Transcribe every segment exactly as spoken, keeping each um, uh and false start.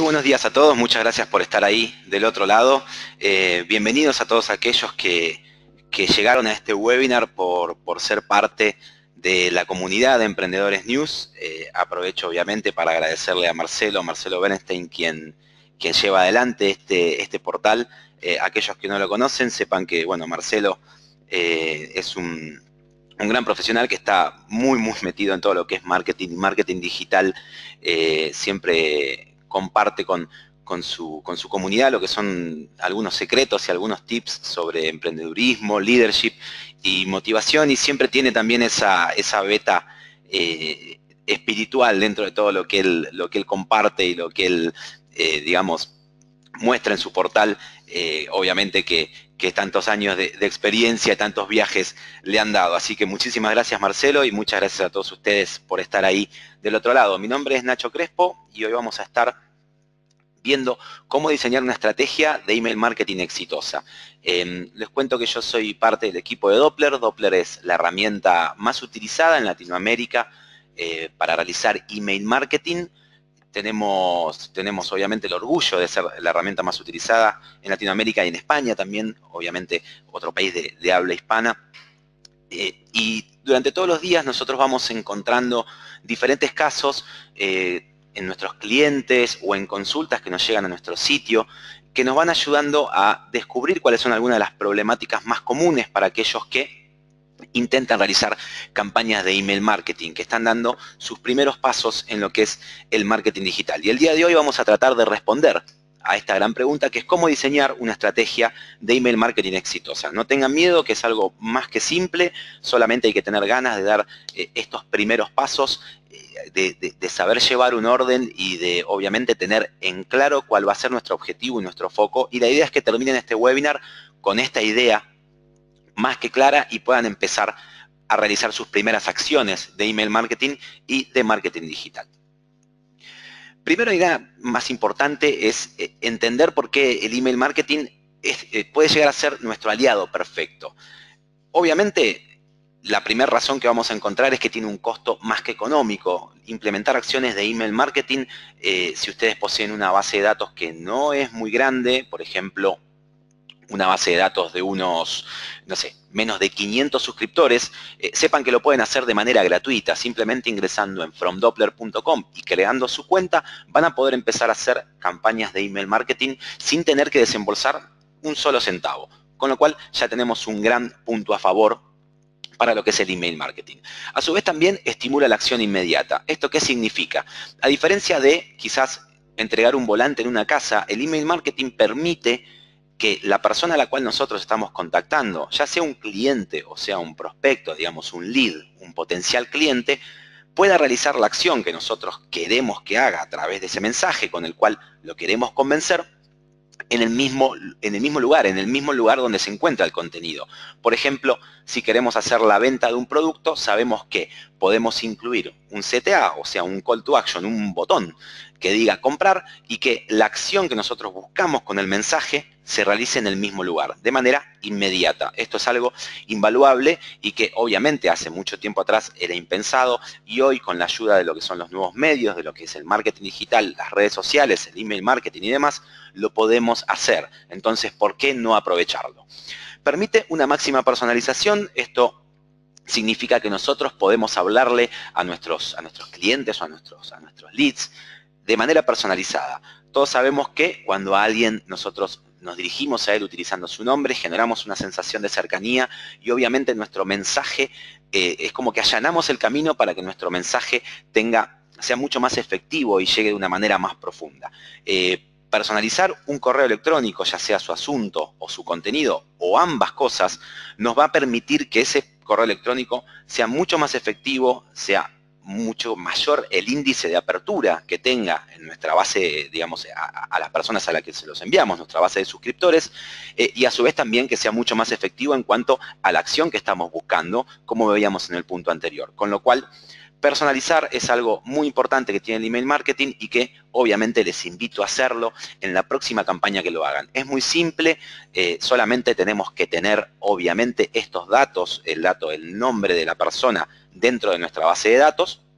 buenos días a todos, muchas gracias por estar ahí del otro lado. Eh, bienvenidos a todos aquellos que, que llegaron a este webinar por, por ser parte de la comunidad de Emprendedores News. Eh, aprovecho obviamente para agradecerle a Marcelo, Marcelo Bernstein, quien, quien lleva adelante este, este portal. Eh, aquellos que no lo conocen, sepan que, bueno, Marcelo eh, es un... un gran profesional que está muy, muy metido en todo lo que es marketing, marketing digital, eh, siempre comparte con, con, su, con su comunidad lo que son algunos secretos y algunos tips sobre emprendedurismo, leadership y motivación, y siempre tiene también esa, esa beta eh, espiritual dentro de todo lo que él, lo que él comparte y lo que él, eh, digamos, muestra en su portal. Eh, obviamente que, que tantos años de, de experiencia, tantos viajes le han dado. Así que muchísimas gracias, Marcelo, y muchas gracias a todos ustedes por estar ahí del otro lado. Mi nombre es Nacho Crespo y hoy vamos a estar viendo cómo diseñar una estrategia de email marketing exitosa. Eh, les cuento que yo soy parte del equipo de Doppler. Doppler es la herramienta más utilizada en Latinoamérica eh, para realizar email marketing. Tenemos, tenemos obviamente el orgullo de ser la herramienta más utilizada en Latinoamérica y en España también, obviamente otro país de, de habla hispana. Eh, y durante todos los días nosotros vamos encontrando diferentes casos eh, en nuestros clientes o en consultas que nos llegan a nuestro sitio, que nos van ayudando a descubrir cuáles son algunas de las problemáticas más comunes para aquellos que intentan realizar campañas de email marketing, que están dando sus primeros pasos en lo que es el marketing digital. Y el día de hoy vamos a tratar de responder a esta gran pregunta, que es cómo diseñar una estrategia de email marketing exitosa. No tengan miedo, que es algo más que simple, solamente hay que tener ganas de dar eh, estos primeros pasos, eh, de, de, de saber llevar un orden y de obviamente tener en claro cuál va a ser nuestro objetivo y nuestro foco. Y la idea es que terminen este webinar con esta idea más que clara y puedan empezar a realizar sus primeras acciones de email marketing y de marketing digital. Primero, la idea más importante es entender por qué el email marketing es, puede llegar a ser nuestro aliado perfecto. Obviamente, la primera razón que vamos a encontrar es que tiene un costo más que económico. Implementar acciones de email marketing, eh, si ustedes poseen una base de datos que no es muy grande, por ejemplo, una base de datos de unos, no sé, menos de quinientos suscriptores, eh, sepan que lo pueden hacer de manera gratuita, simplemente ingresando en from doppler punto com y creando su cuenta, van a poder empezar a hacer campañas de email marketing sin tener que desembolsar un solo centavo, con lo cual ya tenemos un gran punto a favor para lo que es el email marketing. A su vez también estimula la acción inmediata. ¿Esto qué significa? A diferencia de quizás entregar un volante en una casa, el email marketing permite que la persona a la cual nosotros estamos contactando, ya sea un cliente o sea un prospecto, digamos un lead, un potencial cliente, pueda realizar la acción que nosotros queremos que haga a través de ese mensaje con el cual lo queremos convencer, en el mismo, en el mismo lugar, en el mismo lugar donde se encuentra el contenido. Por ejemplo, si queremos hacer la venta de un producto, sabemos que podemos incluir un C T A, o sea, un call to action, un botón que diga comprar, y que la acción que nosotros buscamos con el mensaje se realice en el mismo lugar, de manera inmediata. Esto es algo invaluable y que obviamente hace mucho tiempo atrás era impensado, y hoy con la ayuda de lo que son los nuevos medios, de lo que es el marketing digital, las redes sociales, el email marketing y demás, lo podemos hacer. Entonces, ¿por qué no aprovecharlo? Permite una máxima personalización. Esto significa que nosotros podemos hablarle a nuestros, a nuestros clientes o a nuestros, a nuestros leads de manera personalizada. Todos sabemos que cuando a alguien nosotros nos dirigimos a él utilizando su nombre, generamos una sensación de cercanía y obviamente nuestro mensaje eh, es como que allanamos el camino para que nuestro mensaje tenga, sea mucho más efectivo y llegue de una manera más profunda. Eh, Personalizar un correo electrónico, ya sea su asunto o su contenido, o ambas cosas, nos va a permitir que ese correo electrónico sea mucho más efectivo, sea mucho mayor el índice de apertura que tenga en nuestra base, digamos, a, a las personas a las que se los enviamos, nuestra base de suscriptores, eh, y a su vez también que sea mucho más efectivo en cuanto a la acción que estamos buscando, como veíamos en el punto anterior. Con lo cual, personalizar es algo muy importante que tiene el email marketing y que obviamente les invito a hacerlo en la próxima campaña que lo hagan. Es muy simple, eh, solamente tenemos que tener obviamente estos datos, el dato, el nombre de la persona dentro de nuestra base de datos,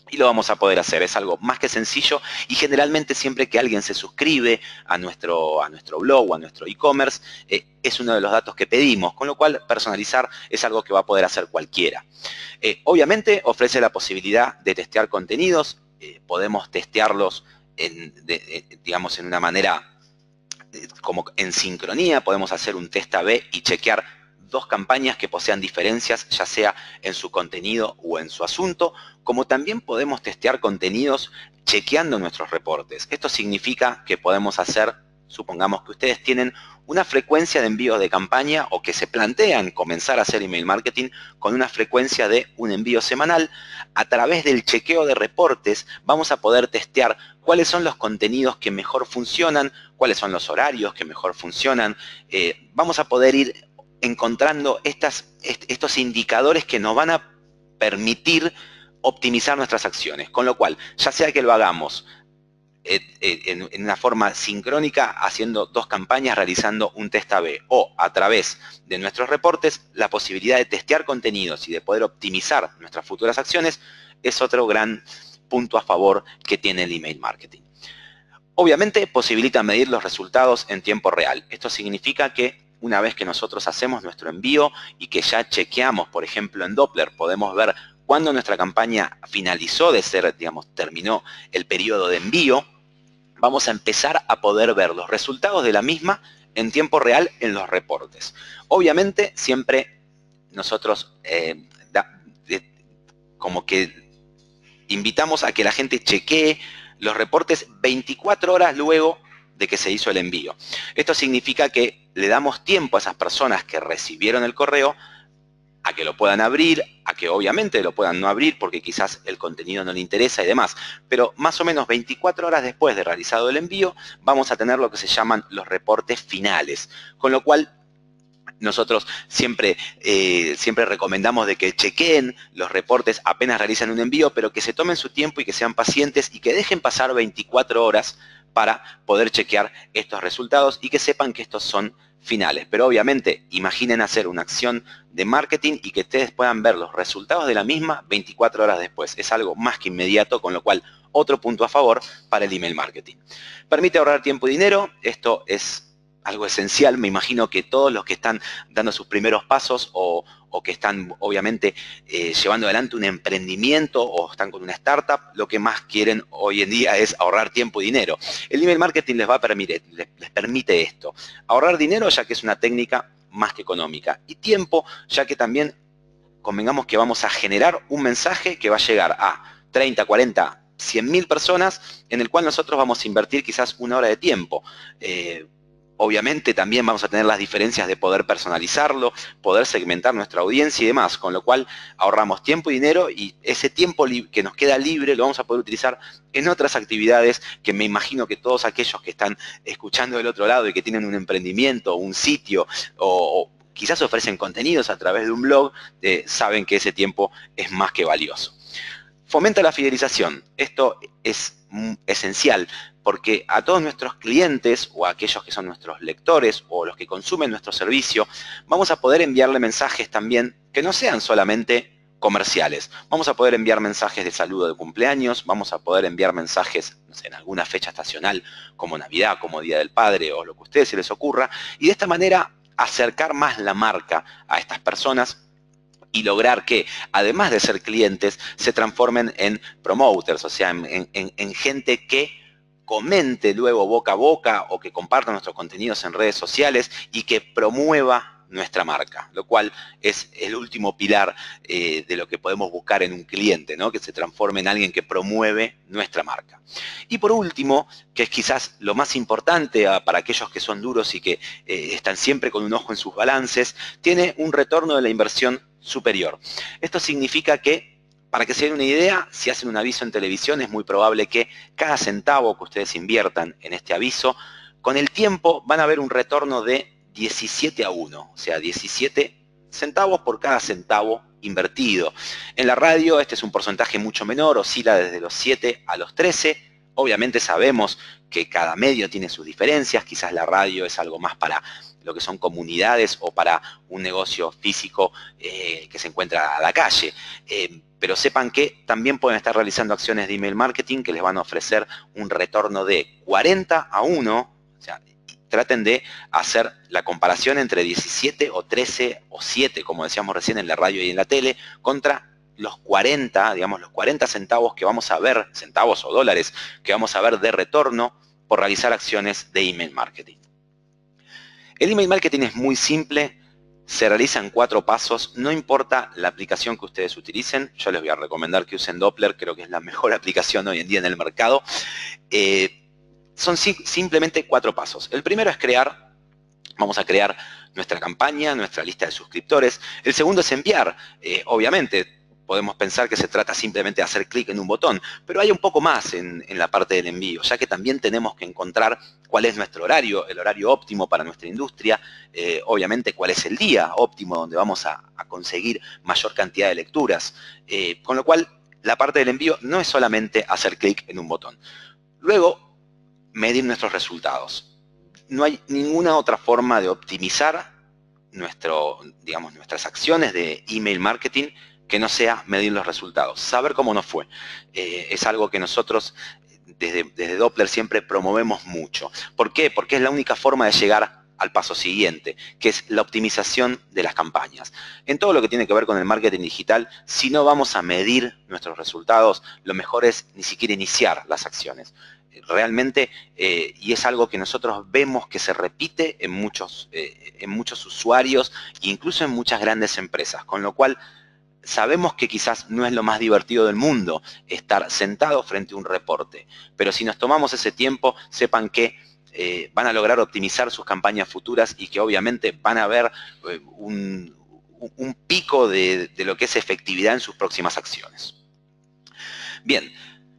Y lo vamos a poder hacer, es algo más que sencillo y generalmente siempre que alguien se suscribe a nuestro, a nuestro blog o a nuestro e-commerce, eh, es uno de los datos que pedimos, con lo cual personalizar es algo que va a poder hacer cualquiera. Eh, obviamente ofrece la posibilidad de testear contenidos, eh, podemos testearlos en, de, de, digamos, en una manera eh, como en sincronía, podemos hacer un test A B y chequear dos campañas que posean diferencias, ya sea en su contenido o en su asunto, como también podemos testear contenidos chequeando nuestros reportes. Esto significa que podemos hacer, supongamos que ustedes tienen una frecuencia de envíos de campaña o que se plantean comenzar a hacer email marketing con una frecuencia de un envío semanal. A través del chequeo de reportes vamos a poder testear cuáles son los contenidos que mejor funcionan, cuáles son los horarios que mejor funcionan. Eh, vamos a poder ir encontrando estas, estos indicadores que nos van a permitir optimizar nuestras acciones. Con lo cual, ya sea que lo hagamos en una forma sincrónica, haciendo dos campañas, realizando un test A B, o a través de nuestros reportes, la posibilidad de testear contenidos y de poder optimizar nuestras futuras acciones es otro gran punto a favor que tiene el email marketing. Obviamente, posibilita medir los resultados en tiempo real. Esto significa que una vez que nosotros hacemos nuestro envío y que ya chequeamos, por ejemplo, en Doppler, podemos ver cuándo nuestra campaña finalizó de ser, digamos, terminó el periodo de envío, vamos a empezar a poder ver los resultados de la misma en tiempo real en los reportes. Obviamente, siempre nosotros eh, da, de, como que invitamos a que la gente chequee los reportes veinticuatro horas luego de que se hizo el envío. Esto significa que le damos tiempo a esas personas que recibieron el correo a que lo puedan abrir, a que obviamente lo puedan no abrir porque quizás el contenido no le interesa y demás, pero más o menos veinticuatro horas después de realizado el envío vamos a tener lo que se llaman los reportes finales, con lo cual nosotros siempre, eh, siempre recomendamos de que chequeen los reportes apenas realizan un envío, pero que se tomen su tiempo y que sean pacientes y que dejen pasar veinticuatro horas para poder chequear estos resultados y que sepan que estos son finales. Pero obviamente, imaginen hacer una acción de marketing y que ustedes puedan ver los resultados de la misma veinticuatro horas después. Es algo más que inmediato, con lo cual otro punto a favor para el email marketing. Permite ahorrar tiempo y dinero. Esto es algo esencial. Me imagino que todos los que están dando sus primeros pasos o, o que están obviamente eh, llevando adelante un emprendimiento o están con una startup, lo que más quieren hoy en día es ahorrar tiempo y dinero. El email marketing les va a permitir, les, les permite esto. Ahorrar dinero, ya que es una técnica más que económica, y tiempo, ya que también convengamos que vamos a generar un mensaje que va a llegar a treinta, cuarenta, cien mil personas, en el cual nosotros vamos a invertir quizás una hora de tiempo. Eh, Obviamente también vamos a tener las diferencias de poder personalizarlo, poder segmentar nuestra audiencia y demás, con lo cual ahorramos tiempo y dinero, y ese tiempo que nos queda libre lo vamos a poder utilizar en otras actividades que me imagino que todos aquellos que están escuchando del otro lado y que tienen un emprendimiento, un sitio o, o quizás ofrecen contenidos a través de un blog, eh, saben que ese tiempo es más que valioso. Fomenta la fidelización. Esto es esencial porque a todos nuestros clientes o a aquellos que son nuestros lectores o los que consumen nuestro servicio, vamos a poder enviarle mensajes también que no sean solamente comerciales. Vamos a poder enviar mensajes de saludo de cumpleaños, vamos a poder enviar mensajes, no sé, en alguna fecha estacional como Navidad, como Día del Padre o lo que a ustedes se les ocurra, y de esta manera acercar más la marca a estas personas y lograr que, además de ser clientes, se transformen en promoters, o sea, en, en, en gente que comente luego boca a boca o que comparta nuestros contenidos en redes sociales y que promueva nuestra marca, lo cual es el último pilar eh, de lo que podemos buscar en un cliente, ¿no? Que se transforme en alguien que promueve nuestra marca. Y por último, que es quizás lo más importante uh, para aquellos que son duros y que eh, están siempre con un ojo en sus balances, tiene un retorno de la inversión superior. Esto significa que, para que se den una idea, si hacen un aviso en televisión, es muy probable que cada centavo que ustedes inviertan en este aviso, con el tiempo van a ver un retorno de diecisiete a uno, o sea, diecisiete centavos por cada centavo invertido. En la radio este es un porcentaje mucho menor, oscila desde los siete a los trece, Obviamente sabemos que cada medio tiene sus diferencias, quizás la radio es algo más para lo que son comunidades o para un negocio físico eh, que se encuentra a la calle. Eh, pero sepan que también pueden estar realizando acciones de email marketing que les van a ofrecer un retorno de cuarenta a uno, o sea, traten de hacer la comparación entre diecisiete o trece o siete, como decíamos recién en la radio y en la tele, contra los cuarenta, digamos, los cuarenta centavos que vamos a ver, centavos o dólares, que vamos a ver de retorno por realizar acciones de email marketing. El email marketing es muy simple, se realiza en cuatro pasos, no importa la aplicación que ustedes utilicen, yo les voy a recomendar que usen Doppler, creo que es la mejor aplicación hoy en día en el mercado. Eh, son si, simplemente cuatro pasos. El primero es crear, vamos a crear nuestra campaña, nuestra lista de suscriptores. El segundo es enviar, eh, obviamente. Podemos pensar que se trata simplemente de hacer clic en un botón, pero hay un poco más en, en la parte del envío, ya que también tenemos que encontrar cuál es nuestro horario, el horario óptimo para nuestra industria, eh, obviamente cuál es el día óptimo donde vamos a, a conseguir mayor cantidad de lecturas, eh, con lo cual la parte del envío no es solamente hacer clic en un botón. Luego, medir nuestros resultados. No hay ninguna otra forma de optimizar nuestro, digamos, nuestras acciones de email marketing que no sea medir los resultados, saber cómo nos fue. Eh, es algo que nosotros desde, desde Doppler siempre promovemos mucho. ¿Por qué? Porque es la única forma de llegar al paso siguiente, que es la optimización de las campañas. En todo lo que tiene que ver con el marketing digital, si no vamos a medir nuestros resultados, lo mejor es ni siquiera iniciar las acciones. Realmente, eh, y es algo que nosotros vemos que se repite en muchos, eh, en muchos usuarios e incluso en muchas grandes empresas, con lo cual sabemos que quizás no es lo más divertido del mundo estar sentado frente a un reporte, pero si nos tomamos ese tiempo, sepan que eh, van a lograr optimizar sus campañas futuras y que obviamente van a ver eh, un, un pico de, de lo que es efectividad en sus próximas acciones. Bien,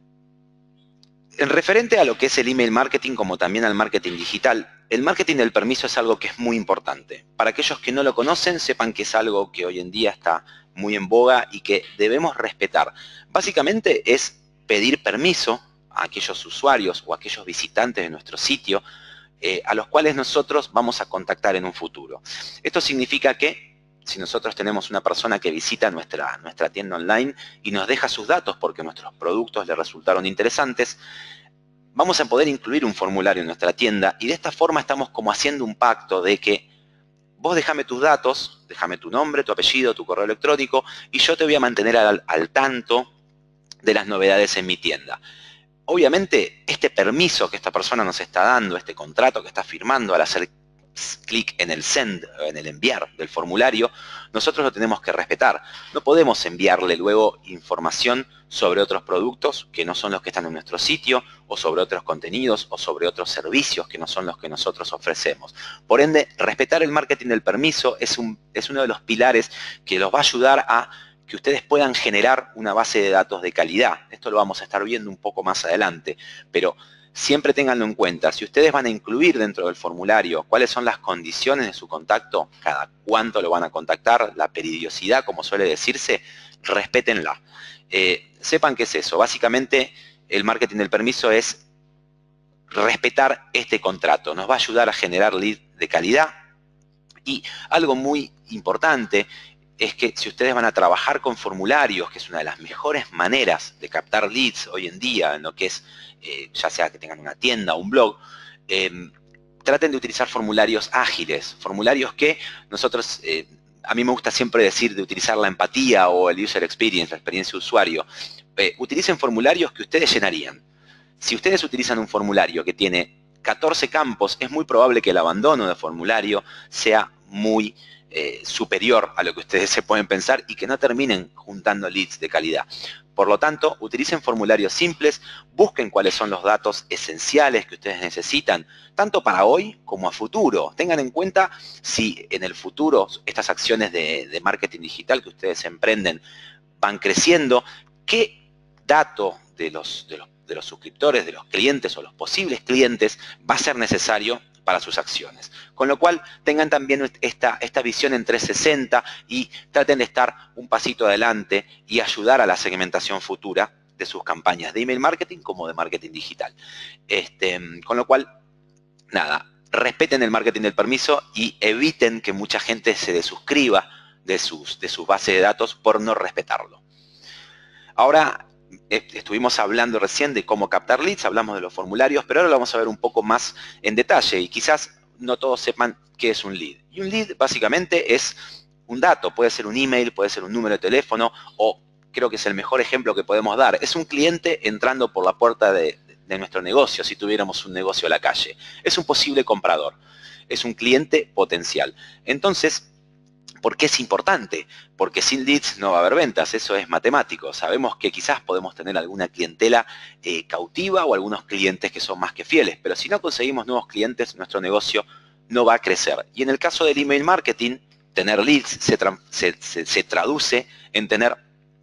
en referente a lo que es el email marketing, como también al marketing digital, el marketing del permiso es algo que es muy importante. Para aquellos que no lo conocen, sepan que es algo que hoy en día está muy en boga y que debemos respetar. Básicamente es pedir permiso a aquellos usuarios o a aquellos visitantes de nuestro sitio eh, a los cuales nosotros vamos a contactar en un futuro. Esto significa que si nosotros tenemos una persona que visita nuestra, nuestra tienda online y nos deja sus datos porque nuestros productos le resultaron interesantes, vamos a poder incluir un formulario en nuestra tienda y de esta forma estamos como haciendo un pacto de que vos déjame tus datos, déjame tu nombre, tu apellido, tu correo electrónico y yo te voy a mantener al, al tanto de las novedades en mi tienda. Obviamente, este permiso que esta persona nos está dando, este contrato que está firmando al hacer clic en el send, en el enviar del formulario, nosotros lo tenemos que respetar. No podemos enviarle luego información sobre otros productos que no son los que están en nuestro sitio, o sobre otros contenidos, o sobre otros servicios que no son los que nosotros ofrecemos. Por ende, respetar el marketing del permiso es, un, es uno de los pilares que los va a ayudar a que ustedes puedan generar una base de datos de calidad. Esto lo vamos a estar viendo un poco más adelante, pero siempre ténganlo en cuenta. Si ustedes van a incluir dentro del formulario cuáles son las condiciones de su contacto, cada cuánto lo van a contactar, la periodicidad, como suele decirse, respétenla. Eh, sepan qué es eso. Básicamente, el marketing del permiso es respetar este contrato. Nos va a ayudar a generar lead de calidad. Y algo muy importante es que si ustedes van a trabajar con formularios, que es una de las mejores maneras de captar leads hoy en día, en lo que es, eh, ya sea que tengan una tienda o un blog, eh, traten de utilizar formularios ágiles, formularios que nosotros, eh, a mí me gusta siempre decir de utilizar la empatía o el user experience, la experiencia de usuario. Eh, utilicen formularios que ustedes llenarían. Si ustedes utilizan un formulario que tiene catorce campos, es muy probable que el abandono de formulario sea muy Eh, superior a lo que ustedes se pueden pensar y que no terminen juntando leads de calidad. Por lo tanto, utilicen formularios simples, busquen cuáles son los datos esenciales que ustedes necesitan, tanto para hoy como a futuro. Tengan en cuenta si en el futuro estas acciones de, de marketing digital que ustedes emprenden van creciendo, qué dato de los, de los, de los suscriptores, de los clientes o los posibles clientes va a ser necesario para sus acciones. Con lo cual, tengan también esta, esta visión en trescientos sesenta y traten de estar un pasito adelante y ayudar a la segmentación futura de sus campañas de email marketing como de marketing digital. Este, con lo cual, nada, respeten el marketing del permiso y eviten que mucha gente se desuscriba de sus, de sus bases de datos por no respetarlo. Ahora, estuvimos hablando recién de cómo captar leads, hablamos de los formularios, pero ahora lo vamos a ver un poco más en detalle y quizás no todos sepan qué es un lead. Y un lead básicamente es un dato, puede ser un email, puede ser un número de teléfono o creo que es el mejor ejemplo que podemos dar. Es un cliente entrando por la puerta de, de nuestro negocio, si tuviéramos un negocio a la calle. Es un posible comprador, es un cliente potencial. Entonces, ¿por qué es importante? Porque sin leads no va a haber ventas, eso es matemático. Sabemos que quizás podemos tener alguna clientela eh, cautiva o algunos clientes que son más que fieles, pero si no conseguimos nuevos clientes, nuestro negocio no va a crecer. Y en el caso del email marketing, tener leads se, tra se, se, se traduce en tener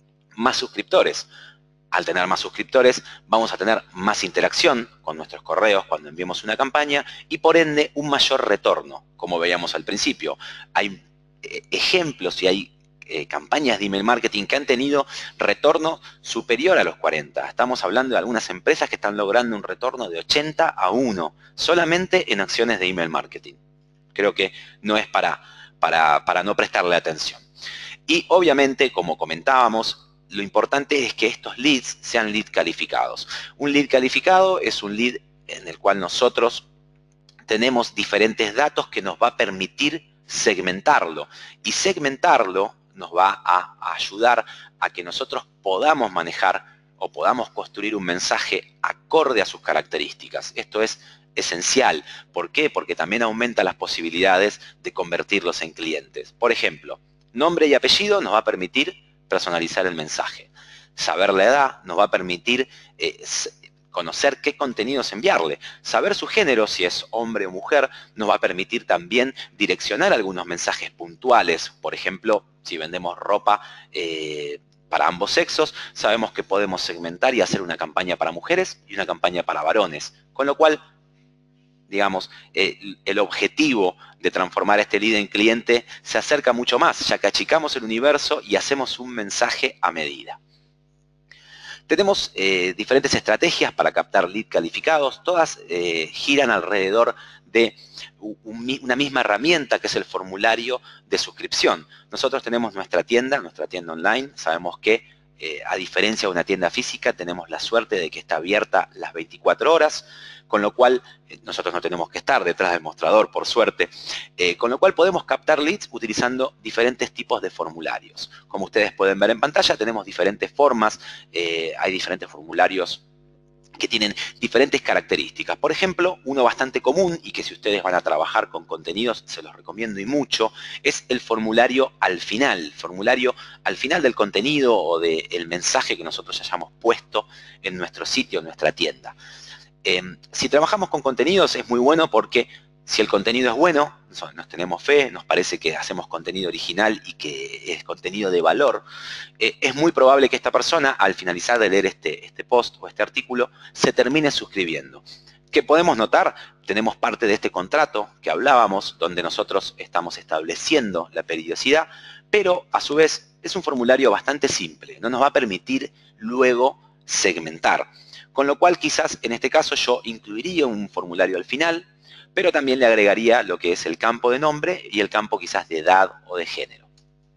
más suscriptores. Al tener más suscriptores, vamos a tener más interacción con nuestros correos cuando enviemos una campaña y por ende un mayor retorno, como veíamos al principio. Hay ejemplos y hay eh, campañas de email marketing que han tenido retorno superior a los cuarenta. Estamos hablando de algunas empresas que están logrando un retorno de ochenta a uno solamente en acciones de email marketing. Creo que no es para, para, para no prestarle atención. Y obviamente, como comentábamos, lo importante es que estos leads sean lead calificados. Un lead calificado es un lead en el cual nosotros tenemos diferentes datos que nos va a permitir segmentarlo. Y segmentarlo nos va a ayudar a que nosotros podamos manejar o podamos construir un mensaje acorde a sus características. Esto es esencial. ¿Por qué? Porque también aumenta las posibilidades de convertirlos en clientes. Por ejemplo, nombre y apellido nos va a permitir personalizar el mensaje. Saber la edad nos va a permitir eh, conocer qué contenidos enviarle. Saber su género, si es hombre o mujer, nos va a permitir también direccionar algunos mensajes puntuales. Por ejemplo, si vendemos ropa eh, para ambos sexos, sabemos que podemos segmentar y hacer una campaña para mujeres y una campaña para varones. Con lo cual, digamos, eh, el objetivo de transformar este lead en cliente se acerca mucho más, ya que achicamos el universo y hacemos un mensaje a medida. Tenemos eh, diferentes estrategias para captar lead calificados, todas eh, giran alrededor de un, una misma herramienta que es el formulario de suscripción. Nosotros tenemos nuestra tienda, nuestra tienda online, sabemos que eh, a diferencia de una tienda física tenemos la suerte de que está abierta las veinticuatro horas, con lo cual eh, nosotros no tenemos que estar detrás del mostrador, por suerte, eh, con lo cual podemos captar leads utilizando diferentes tipos de formularios. Como ustedes pueden ver en pantalla, tenemos diferentes formas, eh, hay diferentes formularios que tienen diferentes características. Por ejemplo, uno bastante común y que si ustedes van a trabajar con contenidos se los recomiendo y mucho, es el formulario al final, formulario al final del contenido o del mensaje que nosotros hayamos puesto en nuestro sitio, en nuestra tienda. Eh, si trabajamos con contenidos es muy bueno porque si el contenido es bueno, nos tenemos fe, nos parece que hacemos contenido original y que es contenido de valor, eh, es muy probable que esta persona, al finalizar de leer este, este post o este artículo, se termine suscribiendo. ¿Qué podemos notar? Tenemos parte de este contrato que hablábamos, donde nosotros estamos estableciendo la periodicidad, pero a su vez es un formulario bastante simple, no nos va a permitir luego segmentar. Con lo cual quizás en este caso yo incluiría un formulario al final, pero también le agregaría lo que es el campo de nombre y el campo quizás de edad o de género.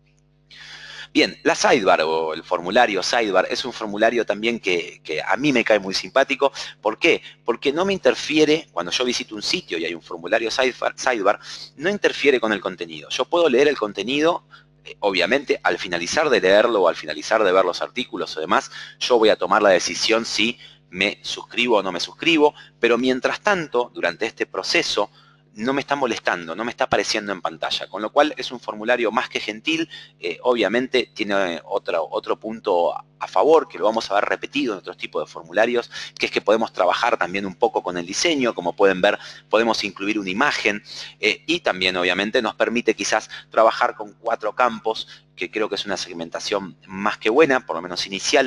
Bien, la sidebar o el formulario sidebar es un formulario también que, que a mí me cae muy simpático. ¿Por qué? Porque no me interfiere, cuando yo visito un sitio y hay un formulario sidebar, sidebar no interfiere con el contenido. Yo puedo leer el contenido. Obviamente, al finalizar de leerlo o al finalizar de ver los artículos o demás, yo voy a tomar la decisión si me suscribo o no me suscribo, pero mientras tanto, durante este proceso, no me está molestando, no me está apareciendo en pantalla, con lo cual es un formulario más que gentil. Eh, obviamente tiene otro, otro punto a favor, que lo vamos a ver repetido en otros tipos de formularios, que es que podemos trabajar también un poco con el diseño. Como pueden ver, podemos incluir una imagen eh, y también obviamente nos permite quizás trabajar con cuatro campos, que creo que es una segmentación más que buena, por lo menos inicial,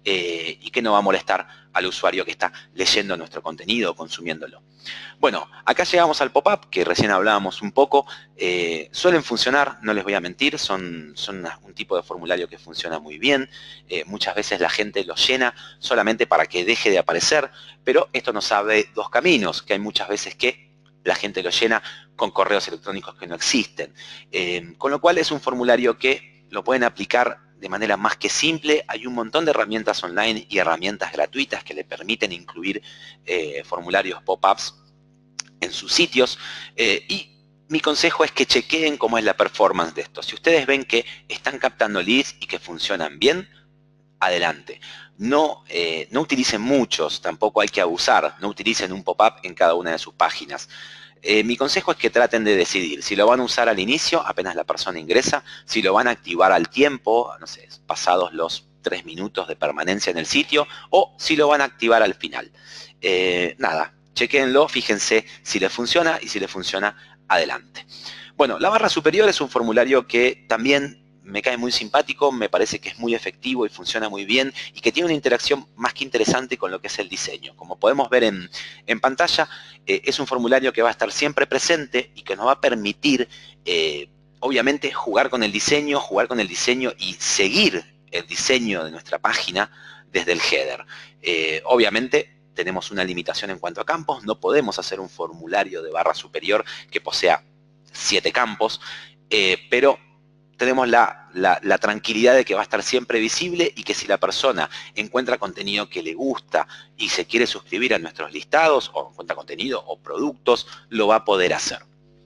eh, y que no va a molestar al usuario que está leyendo nuestro contenido o consumiéndolo. Bueno, acá llegamos al pop-up, que recién hablábamos un poco. Eh, suelen funcionar, no les voy a mentir, son, son una, un tipo de formulario que funciona muy bien. Eh, muchas veces la gente lo llena solamente para que deje de aparecer, pero esto nos abre dos caminos, que hay muchas veces que la gente lo llena con correos electrónicos que no existen. Eh, con lo cual es un formulario que lo pueden aplicar de manera más que simple. Hay un montón de herramientas online y herramientas gratuitas que le permiten incluir eh, formularios pop-ups en sus sitios. Eh, y mi consejo es que chequeen cómo es la performance de esto. Si ustedes ven que están captando leads y que funcionan bien, adelante. No, eh, no utilicen muchos, tampoco hay que abusar. No utilicen un pop-up en cada una de sus páginas. Eh, mi consejo es que traten de decidir si lo van a usar al inicio, apenas la persona ingresa, si lo van a activar al tiempo, no sé, pasados los tres minutos de permanencia en el sitio, o si lo van a activar al final. Eh, nada, chequéenlo, fíjense si les funciona y si les funciona, adelante. Bueno, la barra superior es un formulario que también me cae muy simpático, me parece que es muy efectivo y funciona muy bien y que tiene una interacción más que interesante con lo que es el diseño. Como podemos ver en, en pantalla, eh, es un formulario que va a estar siempre presente y que nos va a permitir, eh, obviamente, jugar con el diseño, jugar con el diseño y seguir el diseño de nuestra página desde el header. Eh, obviamente, tenemos una limitación en cuanto a campos, no podemos hacer un formulario de barra superior que posea siete campos, eh, pero tenemos la, la, la tranquilidad de que va a estar siempre visible y que si la persona encuentra contenido que le gusta y se quiere suscribir a nuestros listados o encuentra contenido o productos, lo va a poder hacer.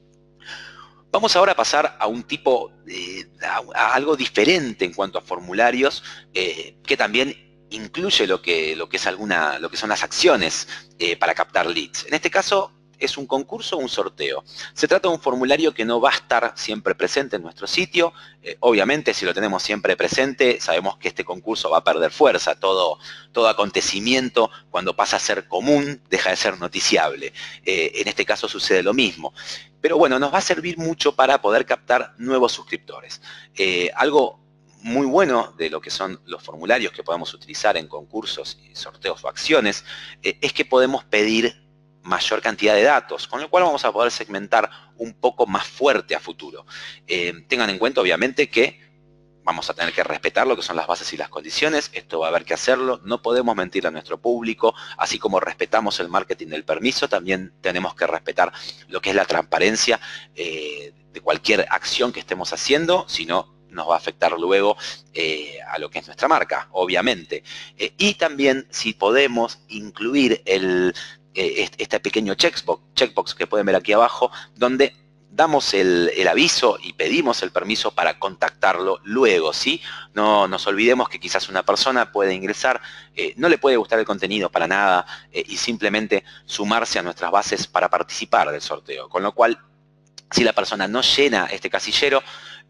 Vamos ahora a pasar a un tipo, eh, a, a algo diferente en cuanto a formularios, eh, que también incluye lo que, lo que, es alguna, lo que son las acciones eh, para captar leads. En este caso, es un concurso o un sorteo. Se trata de un formulario que no va a estar siempre presente en nuestro sitio. Eh, obviamente, si lo tenemos siempre presente, sabemos que este concurso va a perder fuerza. Todo, todo acontecimiento, cuando pasa a ser común, deja de ser noticiable. Eh, en este caso sucede lo mismo. Pero bueno, nos va a servir mucho para poder captar nuevos suscriptores. Eh, algo muy bueno de lo que son los formularios que podemos utilizar en concursos, sorteos o acciones, eh, es que podemos pedir mayor cantidad de datos, con lo cual vamos a poder segmentar un poco más fuerte a futuro. Eh, tengan en cuenta, obviamente, que vamos a tener que respetar lo que son las bases y las condiciones, esto va a haber que hacerlo, no podemos mentir a nuestro público, así como respetamos el marketing del permiso, también tenemos que respetar lo que es la transparencia eh, de cualquier acción que estemos haciendo, si no nos va a afectar luego eh, a lo que es nuestra marca, obviamente. Eh, y también si podemos incluir el este pequeño checkbox, checkbox que pueden ver aquí abajo, donde damos el, el aviso y pedimos el permiso para contactarlo luego, ¿sí? No nos olvidemos que quizás una persona puede ingresar, eh, no le puede gustar el contenido para nada eh, y simplemente sumarse a nuestras bases para participar del sorteo. Con lo cual, si la persona no llena este casillero,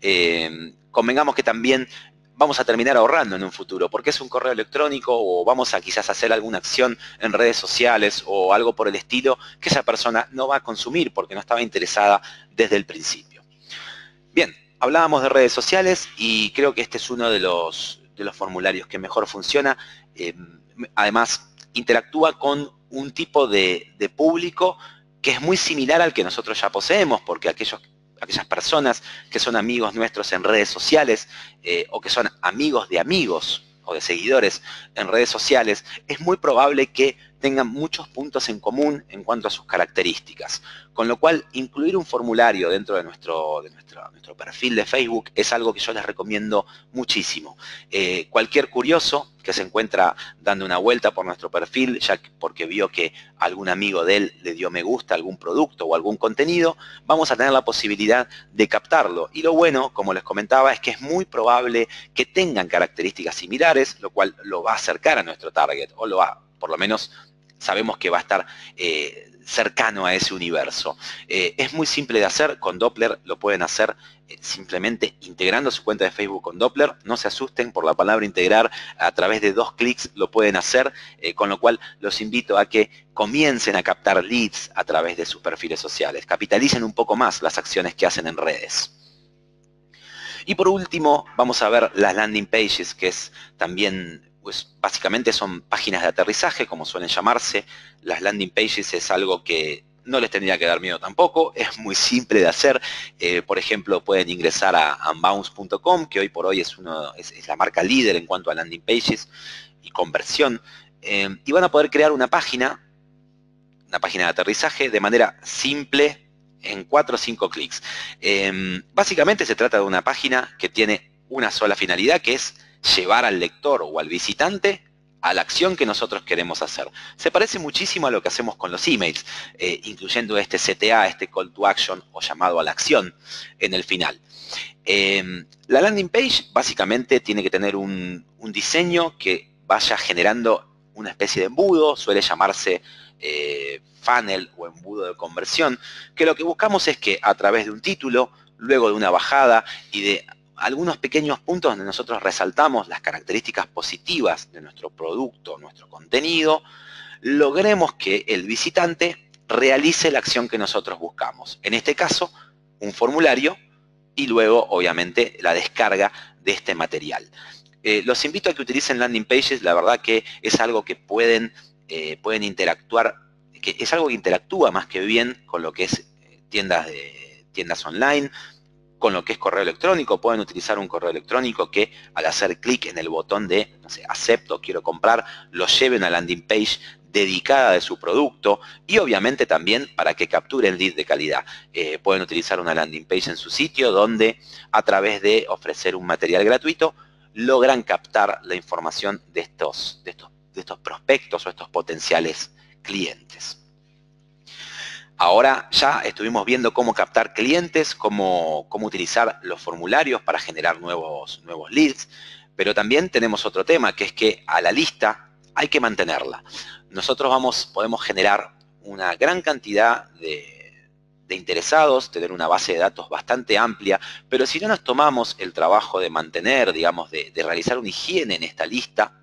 eh, convengamos que también vamos a terminar ahorrando en un futuro, porque es un correo electrónico o vamos a quizás hacer alguna acción en redes sociales o algo por el estilo que esa persona no va a consumir porque no estaba interesada desde el principio. Bien, hablábamos de redes sociales y creo que este es uno de los, de los formularios que mejor funciona. Eh, además, interactúa con un tipo de, de público que es muy similar al que nosotros ya poseemos, porque aquellos aquellas personas que son amigos nuestros en redes sociales eh, o que son amigos de amigos o de seguidores en redes sociales, es muy probable que tengan muchos puntos en común en cuanto a sus características. Con lo cual, incluir un formulario dentro de nuestro, de nuestro, nuestro perfil de Facebook es algo que yo les recomiendo muchísimo. Eh, cualquier curioso que se encuentra dando una vuelta por nuestro perfil, ya porque vio que algún amigo de él le dio me gusta a algún producto o algún contenido, vamos a tener la posibilidad de captarlo. Y lo bueno, como les comentaba, es que es muy probable que tengan características similares, lo cual lo va a acercar a nuestro target, o lo va, por lo menos sabemos que va a estar eh, cercano a ese universo. Eh, es muy simple de hacer, con Doppler lo pueden hacer eh, simplemente integrando su cuenta de Facebook con Doppler. No se asusten por la palabra integrar, a través de dos clics lo pueden hacer, eh, con lo cual los invito a que comiencen a captar leads a través de sus perfiles sociales. Capitalicen un poco más las acciones que hacen en redes. Y por último, vamos a ver las landing pages, que es también pues básicamente son páginas de aterrizaje, como suelen llamarse. Las landing pages es algo que no les tendría que dar miedo tampoco, es muy simple de hacer. Eh, por ejemplo, pueden ingresar a unbounce punto com, que hoy por hoy es, uno, es, es la marca líder en cuanto a landing pages y conversión, eh, y van a poder crear una página, una página de aterrizaje de manera simple en cuatro o cinco clics. Eh, básicamente se trata de una página que tiene una sola finalidad, que es llevar al lector o al visitante a la acción que nosotros queremos hacer. Se parece muchísimo a lo que hacemos con los emails, eh, incluyendo este C T A, este call to action o llamado a la acción en el final. Eh, la landing page básicamente tiene que tener un, un diseño que vaya generando una especie de embudo, suele llamarse eh, funnel o embudo de conversión, que lo que buscamos es que a través de un título, luego de una bajada y de algunos pequeños puntos donde nosotros resaltamos las características positivas de nuestro producto, nuestro contenido, logremos que el visitante realice la acción que nosotros buscamos. En este caso, un formulario y luego, obviamente, la descarga de este material. Eh, los invito a que utilicen landing pages, la verdad que es algo que pueden, eh, pueden interactuar, que es algo que interactúa más que bien con lo que es tiendas, de, tiendas online, con lo que es correo electrónico. Pueden utilizar un correo electrónico que al hacer clic en el botón de, no sé, acepto, quiero comprar, lo lleve a una landing page dedicada de su producto y obviamente también para que capturen lead de calidad. Eh, pueden utilizar una landing page en su sitio donde a través de ofrecer un material gratuito logran captar la información de estos, de estos, de estos prospectos o estos potenciales clientes. Ahora ya estuvimos viendo cómo captar clientes, cómo, cómo utilizar los formularios para generar nuevos, nuevos leads, pero también tenemos otro tema, que es que a la lista hay que mantenerla. Nosotros vamos, podemos generar una gran cantidad de, de interesados, tener una base de datos bastante amplia, pero si no nos tomamos el trabajo de mantener, digamos, de, de realizar una higiene en esta lista,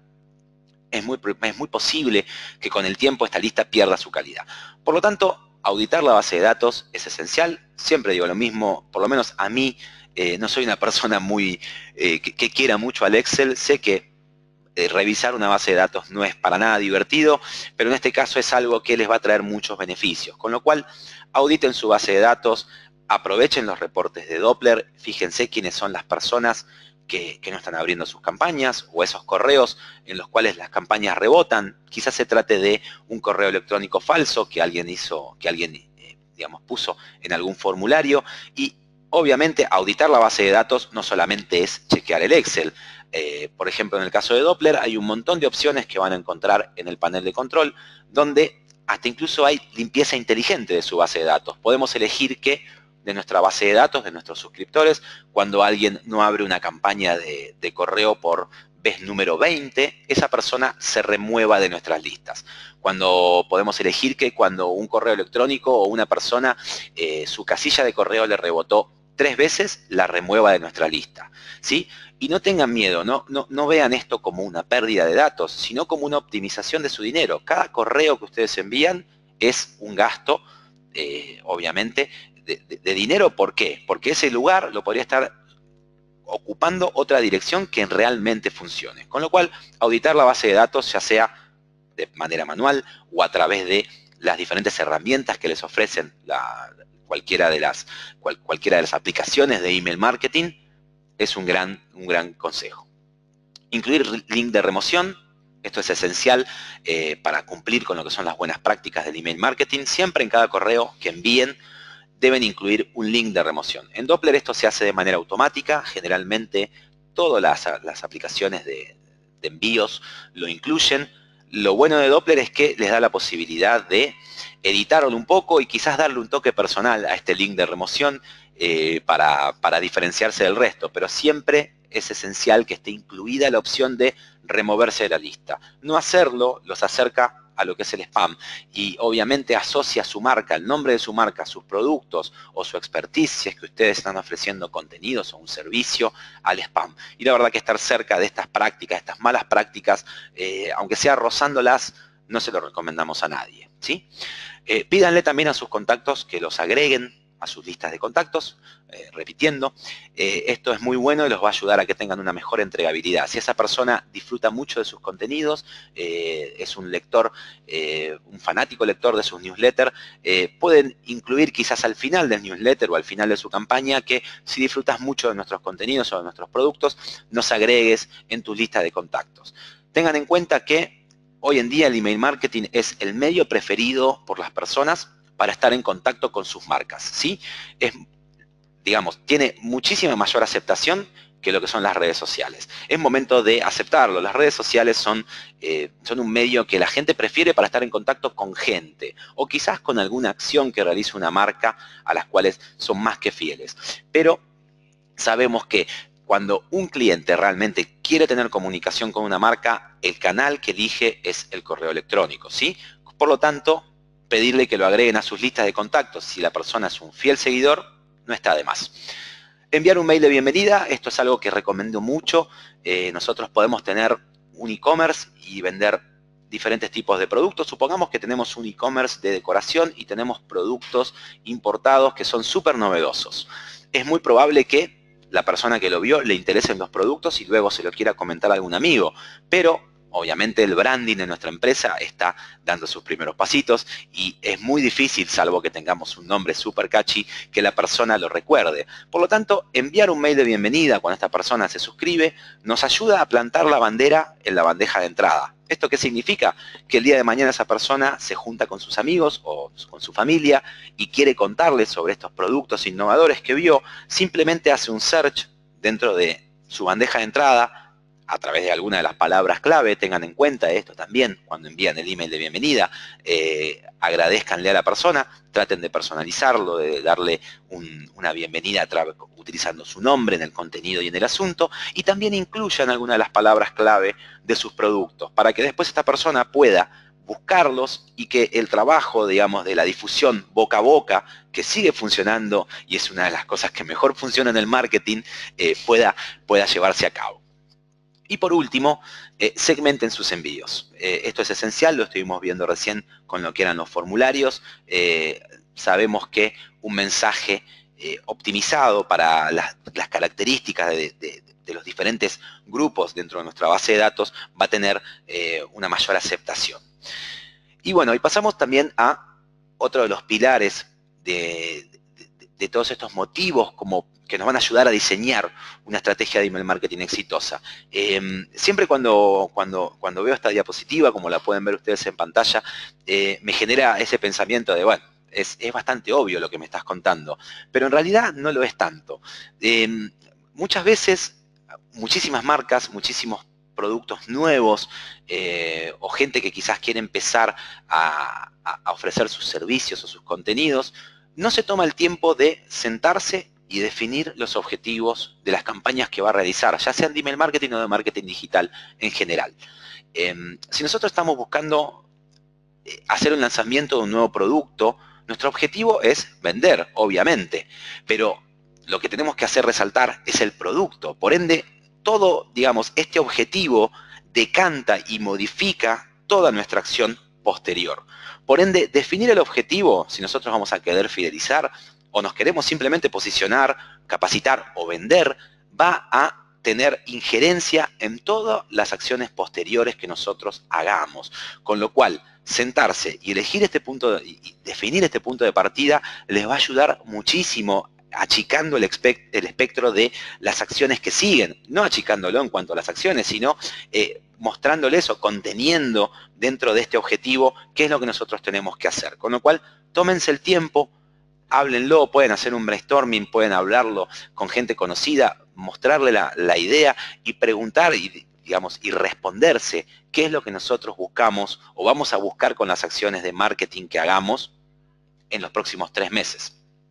es muy, es muy posible que con el tiempo esta lista pierda su calidad. Por lo tanto, auditar la base de datos es esencial. Siempre digo lo mismo, por lo menos a mí, eh, no soy una persona muy eh, que, que quiera mucho al Excel. Sé que eh, revisar una base de datos no es para nada divertido, pero en este caso es algo que les va a traer muchos beneficios. Con lo cual, auditen su base de datos, aprovechen los reportes de Doppler, fíjense quiénes son las personas Que, que no están abriendo sus campañas o esos correos en los cuales las campañas rebotan. Quizás se trate de un correo electrónico falso que alguien hizo, que alguien eh, digamos, puso en algún formulario. Y obviamente auditar la base de datos no solamente es chequear el Excel. Eh, por ejemplo, en el caso de Doppler hay un montón de opciones que van a encontrar en el panel de control donde hasta incluso hay limpieza inteligente de su base de datos. Podemos elegir que de nuestra base de datos, de nuestros suscriptores, cuando alguien no abre una campaña de, de correo por vez número veinte, esa persona se remueva de nuestras listas. Cuando podemos elegir que cuando un correo electrónico o una persona, eh, su casilla de correo le rebotó tres veces, la remueva de nuestra lista, ¿sí? Y no tengan miedo, no, no, no vean esto como una pérdida de datos, sino como una optimización de su dinero. Cada correo que ustedes envían es un gasto, eh, obviamente, De, de, de dinero. ¿Por qué? Porque ese lugar lo podría estar ocupando otra dirección que realmente funcione. Con lo cual, auditar la base de datos, ya sea de manera manual o a través de las diferentes herramientas que les ofrecen la, cualquiera, de las, cual, cualquiera de las aplicaciones de email marketing, es un gran, un gran consejo. Incluir link de remoción. Esto es esencial eh, para cumplir con lo que son las buenas prácticas del email marketing. Siempre en cada correo que envíen deben incluir un link de remoción. En Doppler esto se hace de manera automática. Generalmente todas las, las aplicaciones de, de envíos lo incluyen. Lo bueno de Doppler es que les da la posibilidad de editarlo un poco y quizás darle un toque personal a este link de remoción eh, para, para diferenciarse del resto, pero siempre es esencial que esté incluida la opción de removerse de la lista. No hacerlo los acerca a lo que es el spam y obviamente asocia su marca, el nombre de su marca, sus productos o su expertise, si es que ustedes están ofreciendo contenidos o un servicio, al spam. Y la verdad que estar cerca de estas prácticas, estas malas prácticas, eh, aunque sea rozándolas, no se lo recomendamos a nadie, ¿sí? Eh, pídanle también a sus contactos que los agreguen a sus listas de contactos, eh, repitiendo. Eh, esto es muy bueno y los va a ayudar a que tengan una mejor entregabilidad. Si esa persona disfruta mucho de sus contenidos, eh, es un lector, eh, un fanático lector de sus newsletters, eh, pueden incluir quizás al final del newsletter o al final de su campaña que si disfrutas mucho de nuestros contenidos o de nuestros productos, nos agregues en tu lista de contactos. Tengan en cuenta que hoy en día el email marketing es el medio preferido por las personas para estar en contacto con sus marcas, ¿sí? Es, digamos, tiene muchísima mayor aceptación que lo que son las redes sociales. Es momento de aceptarlo. Las redes sociales son, eh, son un medio que la gente prefiere para estar en contacto con gente o quizás con alguna acción que realice una marca a las cuales son más que fieles. Pero sabemos que cuando un cliente realmente quiere tener comunicación con una marca, el canal que elige es el correo electrónico, ¿sí? Por lo tanto, pedirle que lo agreguen a sus listas de contactos. Si la persona es un fiel seguidor, no está de más. Enviar un mail de bienvenida, esto es algo que recomiendo mucho. Eh, nosotros podemos tener un e-commerce y vender diferentes tipos de productos. Supongamos que tenemos un e-commerce de decoración y tenemos productos importados que son súper novedosos. Es muy probable que la persona que lo vio le interesen los productos y luego se lo quiera comentar a algún amigo, pero obviamente el branding de nuestra empresa está dando sus primeros pasitos y es muy difícil, salvo que tengamos un nombre súper catchy, que la persona lo recuerde. Por lo tanto, enviar un mail de bienvenida cuando esta persona se suscribe nos ayuda a plantar la bandera en la bandeja de entrada. ¿Esto qué significa? Que el día de mañana esa persona se junta con sus amigos o con su familia y quiere contarles sobre estos productos innovadores que vio, simplemente hace un search dentro de su bandeja de entrada, a través de alguna de las palabras clave. Tengan en cuenta esto también cuando envían el email de bienvenida, eh, agradezcanle a la persona, traten de personalizarlo, de darle un, una bienvenida a través, utilizando su nombre en el contenido y en el asunto, y también incluyan alguna de las palabras clave de sus productos, para que después esta persona pueda buscarlos y que el trabajo, digamos, de la difusión boca a boca, que sigue funcionando y es una de las cosas que mejor funciona en el marketing, eh, pueda, pueda llevarse a cabo. Y por último, eh, segmenten sus envíos. Eh, esto es esencial, lo estuvimos viendo recién con lo que eran los formularios. Eh, sabemos que un mensaje eh, optimizado para las, las características de, de, de los diferentes grupos dentro de nuestra base de datos va a tener eh, una mayor aceptación. Y bueno, y pasamos también a otro de los pilares de, de, de todos estos motivos como que nos van a ayudar a diseñar una estrategia de email marketing exitosa. Eh, siempre cuando, cuando, cuando veo esta diapositiva, como la pueden ver ustedes en pantalla, eh, me genera ese pensamiento de, bueno, es, es bastante obvio lo que me estás contando, pero en realidad no lo es tanto. Eh, muchas veces, muchísimas marcas, muchísimos productos nuevos eh, o gente que quizás quiere empezar a, a ofrecer sus servicios o sus contenidos, no se toma el tiempo de sentarse y definir los objetivos de las campañas que va a realizar, ya sean de email marketing o de marketing digital en general. Eh, si nosotros estamos buscando hacer un lanzamiento de un nuevo producto, nuestro objetivo es vender, obviamente, pero lo que tenemos que hacer resaltar es el producto. Por ende, todo, digamos, este objetivo decanta y modifica toda nuestra acción posterior. Por ende, definir el objetivo, si nosotros vamos a querer fidelizar o nos queremos simplemente posicionar, capacitar o vender, va a tener injerencia en todas las acciones posteriores que nosotros hagamos. Con lo cual, sentarse y elegir este punto, de, y definir este punto de partida, les va a ayudar muchísimo achicando el, el espectro de las acciones que siguen, no achicándolo en cuanto a las acciones, sino eh, mostrándoles o conteniendo dentro de este objetivo qué es lo que nosotros tenemos que hacer. Con lo cual, tómense el tiempo, háblenlo, pueden hacer un brainstorming, pueden hablarlo con gente conocida, mostrarle la, la idea y preguntar y, digamos, y responderse qué es lo que nosotros buscamos o vamos a buscar con las acciones de marketing que hagamos en los próximos tres meses.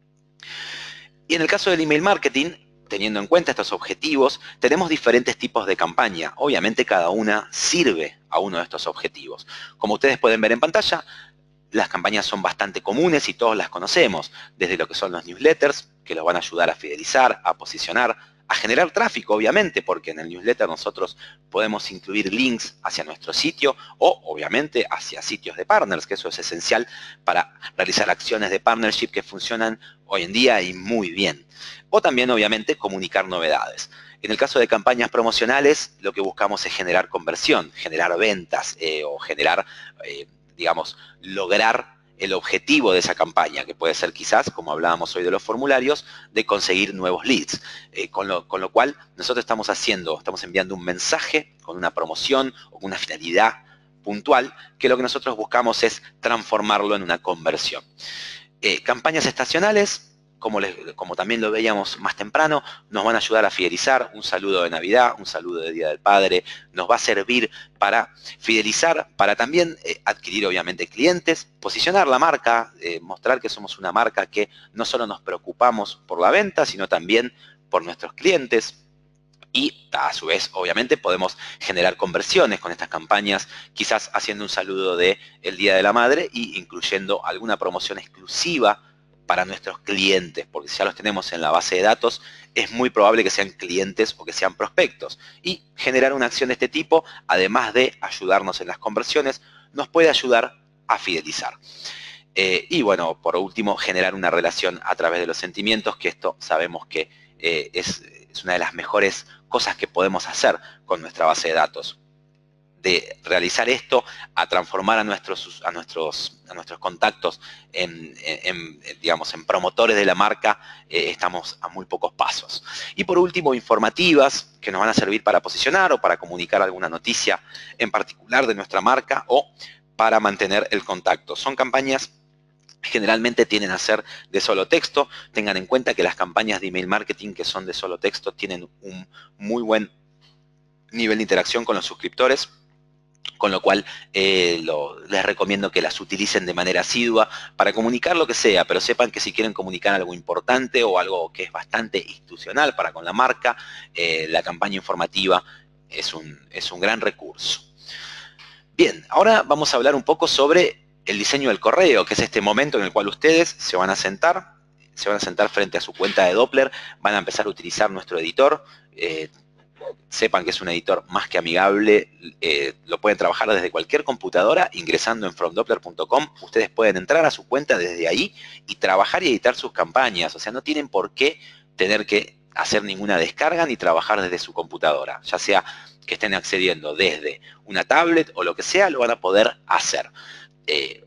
Y en el caso del email marketing, teniendo en cuenta estos objetivos, tenemos diferentes tipos de campaña. Obviamente cada una sirve a uno de estos objetivos. Como ustedes pueden ver en pantalla, las campañas son bastante comunes y todos las conocemos, desde lo que son los newsletters, que los van a ayudar a fidelizar, a posicionar, a generar tráfico, obviamente, porque en el newsletter nosotros podemos incluir links hacia nuestro sitio o, obviamente, hacia sitios de partners, que eso es esencial para realizar acciones de partnership que funcionan hoy en día y muy bien. O también, obviamente, comunicar novedades. En el caso de campañas promocionales, lo que buscamos es generar conversión, generar ventas eh, o generar, eh, digamos, lograr el objetivo de esa campaña, que puede ser quizás, como hablábamos hoy de los formularios, de conseguir nuevos leads. Eh, con, lo, con lo cual, nosotros estamos haciendo, estamos enviando un mensaje con una promoción o con una finalidad puntual, que lo que nosotros buscamos es transformarlo en una conversión. Eh, campañas estacionales, como, les, como también lo veíamos más temprano, nos van a ayudar a fidelizar. Un saludo de Navidad, un saludo de Día del Padre, nos va a servir para fidelizar, para también eh, adquirir obviamente clientes, posicionar la marca, eh, mostrar que somos una marca que no solo nos preocupamos por la venta, sino también por nuestros clientes. Y a su vez, obviamente, podemos generar conversiones con estas campañas, quizás haciendo un saludo de el Día de la Madre y incluyendo alguna promoción exclusiva para nuestros clientes, porque si ya los tenemos en la base de datos, es muy probable que sean clientes o que sean prospectos. Y generar una acción de este tipo, además de ayudarnos en las conversiones, nos puede ayudar a fidelizar. Eh, y bueno, por último, generar una relación a través de los sentimientos, que esto sabemos que eh, es, es una de las mejores cosas que podemos hacer con nuestra base de datos. De realizar esto a transformar a nuestros, a nuestros, a nuestros contactos en, en, en, digamos, en promotores de la marca, eh, estamos a muy pocos pasos. Y por último, informativas que nos van a servir para posicionar o para comunicar alguna noticia en particular de nuestra marca o para mantener el contacto. Son campañas generalmente tienden a ser de solo texto. Tengan en cuenta que las campañas de email marketing que son de solo texto tienen un muy buen nivel de interacción con los suscriptores, con lo cual eh, lo, les recomiendo que las utilicen de manera asidua para comunicar lo que sea, pero sepan que si quieren comunicar algo importante o algo que es bastante institucional para con la marca, eh, la campaña informativa es un, es un gran recurso. Bien, ahora vamos a hablar un poco sobre el diseño del correo, que es este momento en el cual ustedes se van a sentar, se van a sentar frente a su cuenta de Doppler, van a empezar a utilizar nuestro editor. Eh, sepan que es un editor más que amigable, eh, lo pueden trabajar desde cualquier computadora ingresando en from doppler punto com. Ustedes pueden entrar a su cuenta desde ahí y trabajar y editar sus campañas. O sea, no tienen por qué tener que hacer ninguna descarga ni trabajar desde su computadora, ya sea que estén accediendo desde una tablet o lo que sea, lo van a poder hacer. Eh,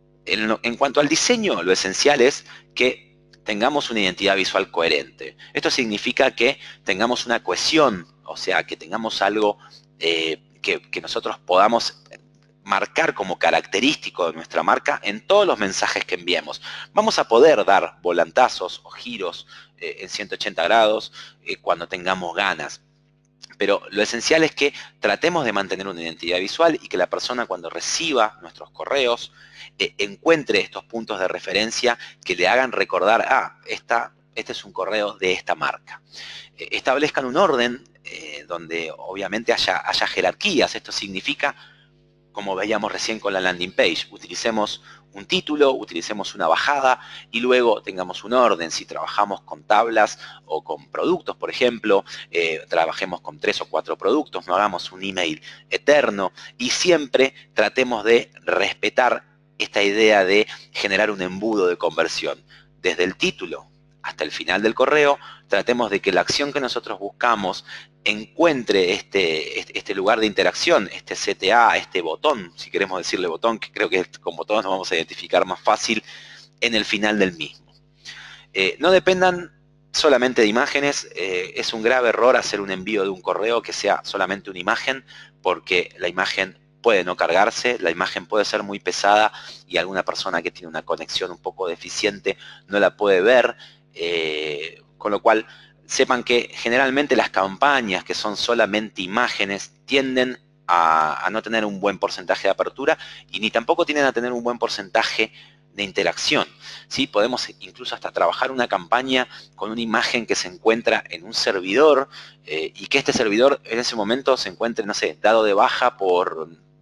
en, en cuanto al diseño, lo esencial es que tengamos una identidad visual coherente. Esto significa que tengamos una cohesión, o sea, que tengamos algo eh, que, que nosotros podamos marcar como característico de nuestra marca en todos los mensajes que enviemos. Vamos a poder dar volantazos o giros eh, en ciento ochenta grados eh, cuando tengamos ganas. Pero lo esencial es que tratemos de mantener una identidad visual y que la persona cuando reciba nuestros correos eh, encuentre estos puntos de referencia que le hagan recordar, ah, esta, este es un correo de esta marca. Eh, establezcan un orden eh, donde obviamente haya, haya jerarquías. Esto significa, como veíamos recién con la landing page, utilicemos un título, utilicemos una bajada y luego tengamos un orden. Si trabajamos con tablas o con productos, por ejemplo, eh, trabajemos con tres o cuatro productos, no hagamos un email eterno y siempre tratemos de respetar esta idea de generar un embudo de conversión. Desde el título hasta el final del correo, tratemos de que la acción que nosotros buscamos encuentre este, este lugar de interacción, este C T A, este botón, si queremos decirle botón, que creo que con botón nos vamos a identificar más fácil, en el final del mismo. Eh, no dependan solamente de imágenes, eh, es un grave error hacer un envío de un correo que sea solamente una imagen, porque la imagen puede no cargarse, la imagen puede ser muy pesada y alguna persona que tiene una conexión un poco deficiente no la puede ver, eh, con lo cual sepan que generalmente las campañas que son solamente imágenes tienden a, a no tener un buen porcentaje de apertura y ni tampoco tienden a tener un buen porcentaje de interacción, ¿sí? Podemos incluso hasta trabajar una campaña con una imagen que se encuentra en un servidor eh, y que este servidor en ese momento se encuentre, no sé, dado de baja por,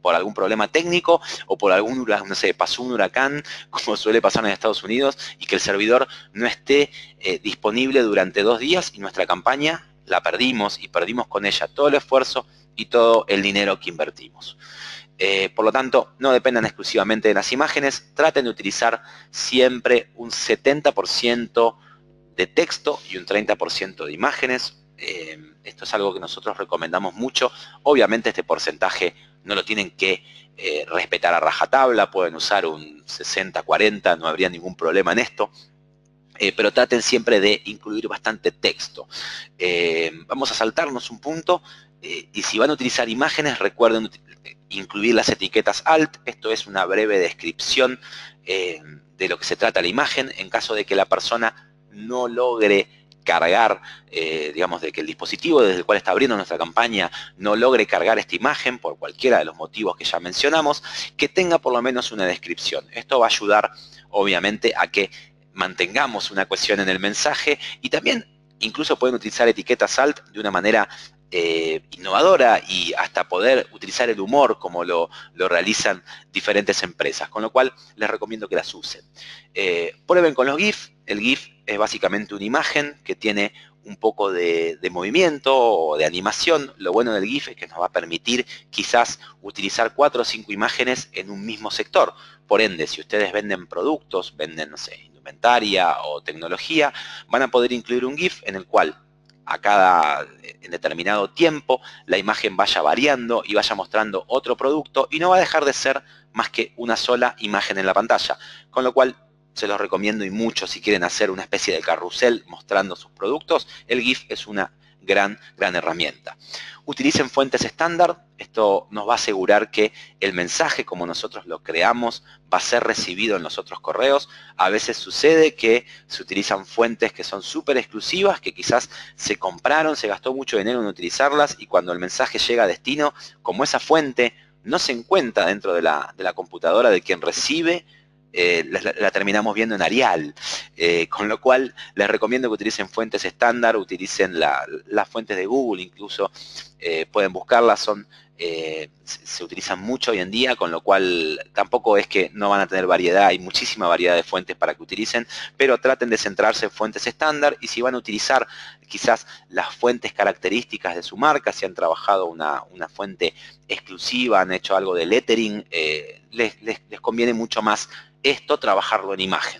por algún problema técnico o por algún, no sé, pasó un huracán, como suele pasar en Estados Unidos, y que el servidor no esté eh, disponible durante dos días y nuestra campaña la perdimos y perdimos con ella todo el esfuerzo y todo el dinero que invertimos. Eh, por lo tanto, no dependan exclusivamente de las imágenes, traten de utilizar siempre un setenta por ciento de texto y un treinta por ciento de imágenes. Eh, esto es algo que nosotros recomendamos mucho. Obviamente este porcentaje no lo tienen que eh, respetar a rajatabla, pueden usar un sesenta cuarenta, no habría ningún problema en esto. Eh, pero traten siempre de incluir bastante texto. Eh, vamos a saltarnos un punto, eh, y si van a utilizar imágenes, recuerden incluir las etiquetas alt. Esto es una breve descripción eh, de lo que se trata la imagen, en caso de que la persona no logre cargar, eh, digamos, de que el dispositivo desde el cual está abriendo nuestra campaña no logre cargar esta imagen por cualquiera de los motivos que ya mencionamos, que tenga por lo menos una descripción. Esto va a ayudar, obviamente, a que mantengamos una cohesión en el mensaje, y también incluso pueden utilizar etiquetas alt de una manera eh, innovadora y hasta poder utilizar el humor como lo, lo realizan diferentes empresas, con lo cual les recomiendo que las usen. Eh, prueben con los GIF. El GIF es básicamente una imagen que tiene un poco de, de movimiento o de animación. Lo bueno del GIF es que nos va a permitir quizás utilizar cuatro o cinco imágenes en un mismo sector. Por ende, si ustedes venden productos, venden, no sé, indumentaria o tecnología, van a poder incluir un GIF en el cual a cada en determinado tiempo la imagen vaya variando y vaya mostrando otro producto, y no va a dejar de ser más que una sola imagen en la pantalla, con lo cual se los recomiendo y mucho si quieren hacer una especie de carrusel mostrando sus productos. El GIF es una gran, gran herramienta. Utilicen fuentes estándar. Esto nos va a asegurar que el mensaje, como nosotros lo creamos, va a ser recibido en los otros correos. A veces sucede que se utilizan fuentes que son súper exclusivas, que quizás se compraron, se gastó mucho dinero en utilizarlas, y cuando el mensaje llega a destino, como esa fuente no se encuentra dentro de la, de la computadora de quien recibe, Eh, la, la terminamos viendo en Arial, eh, con lo cual les recomiendo que utilicen fuentes estándar, utilicen la, las fuentes de Google, incluso eh, pueden buscarlas, son, eh, se, se utilizan mucho hoy en día, con lo cual tampoco es que no van a tener variedad, hay muchísima variedad de fuentes para que utilicen, pero traten de centrarse en fuentes estándar, y si van a utilizar quizás las fuentes características de su marca, si han trabajado una, una fuente exclusiva, han hecho algo de lettering, eh, les, les, les conviene mucho más esto, trabajarlo en imagen.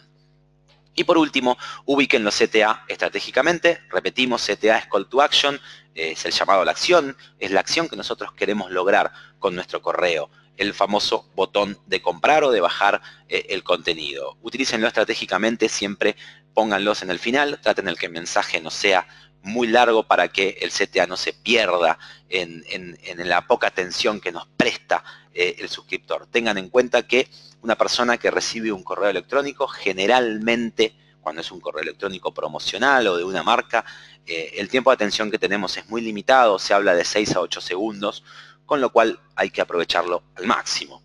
Y por último, ubiquen los C T A estratégicamente. Repetimos, C T A es Call to Action, eh, es el llamado a la acción, es la acción que nosotros queremos lograr con nuestro correo, el famoso botón de comprar o de bajar eh, el contenido. Utilícenlo estratégicamente, siempre pónganlos en el final, traten de que el mensaje no sea muy largo para que el C T A no se pierda en, en, en la poca atención que nos presta eh, el suscriptor. Tengan en cuenta que una persona que recibe un correo electrónico, generalmente, cuando es un correo electrónico promocional o de una marca, eh, el tiempo de atención que tenemos es muy limitado, se habla de seis a ocho segundos, con lo cual hay que aprovecharlo al máximo.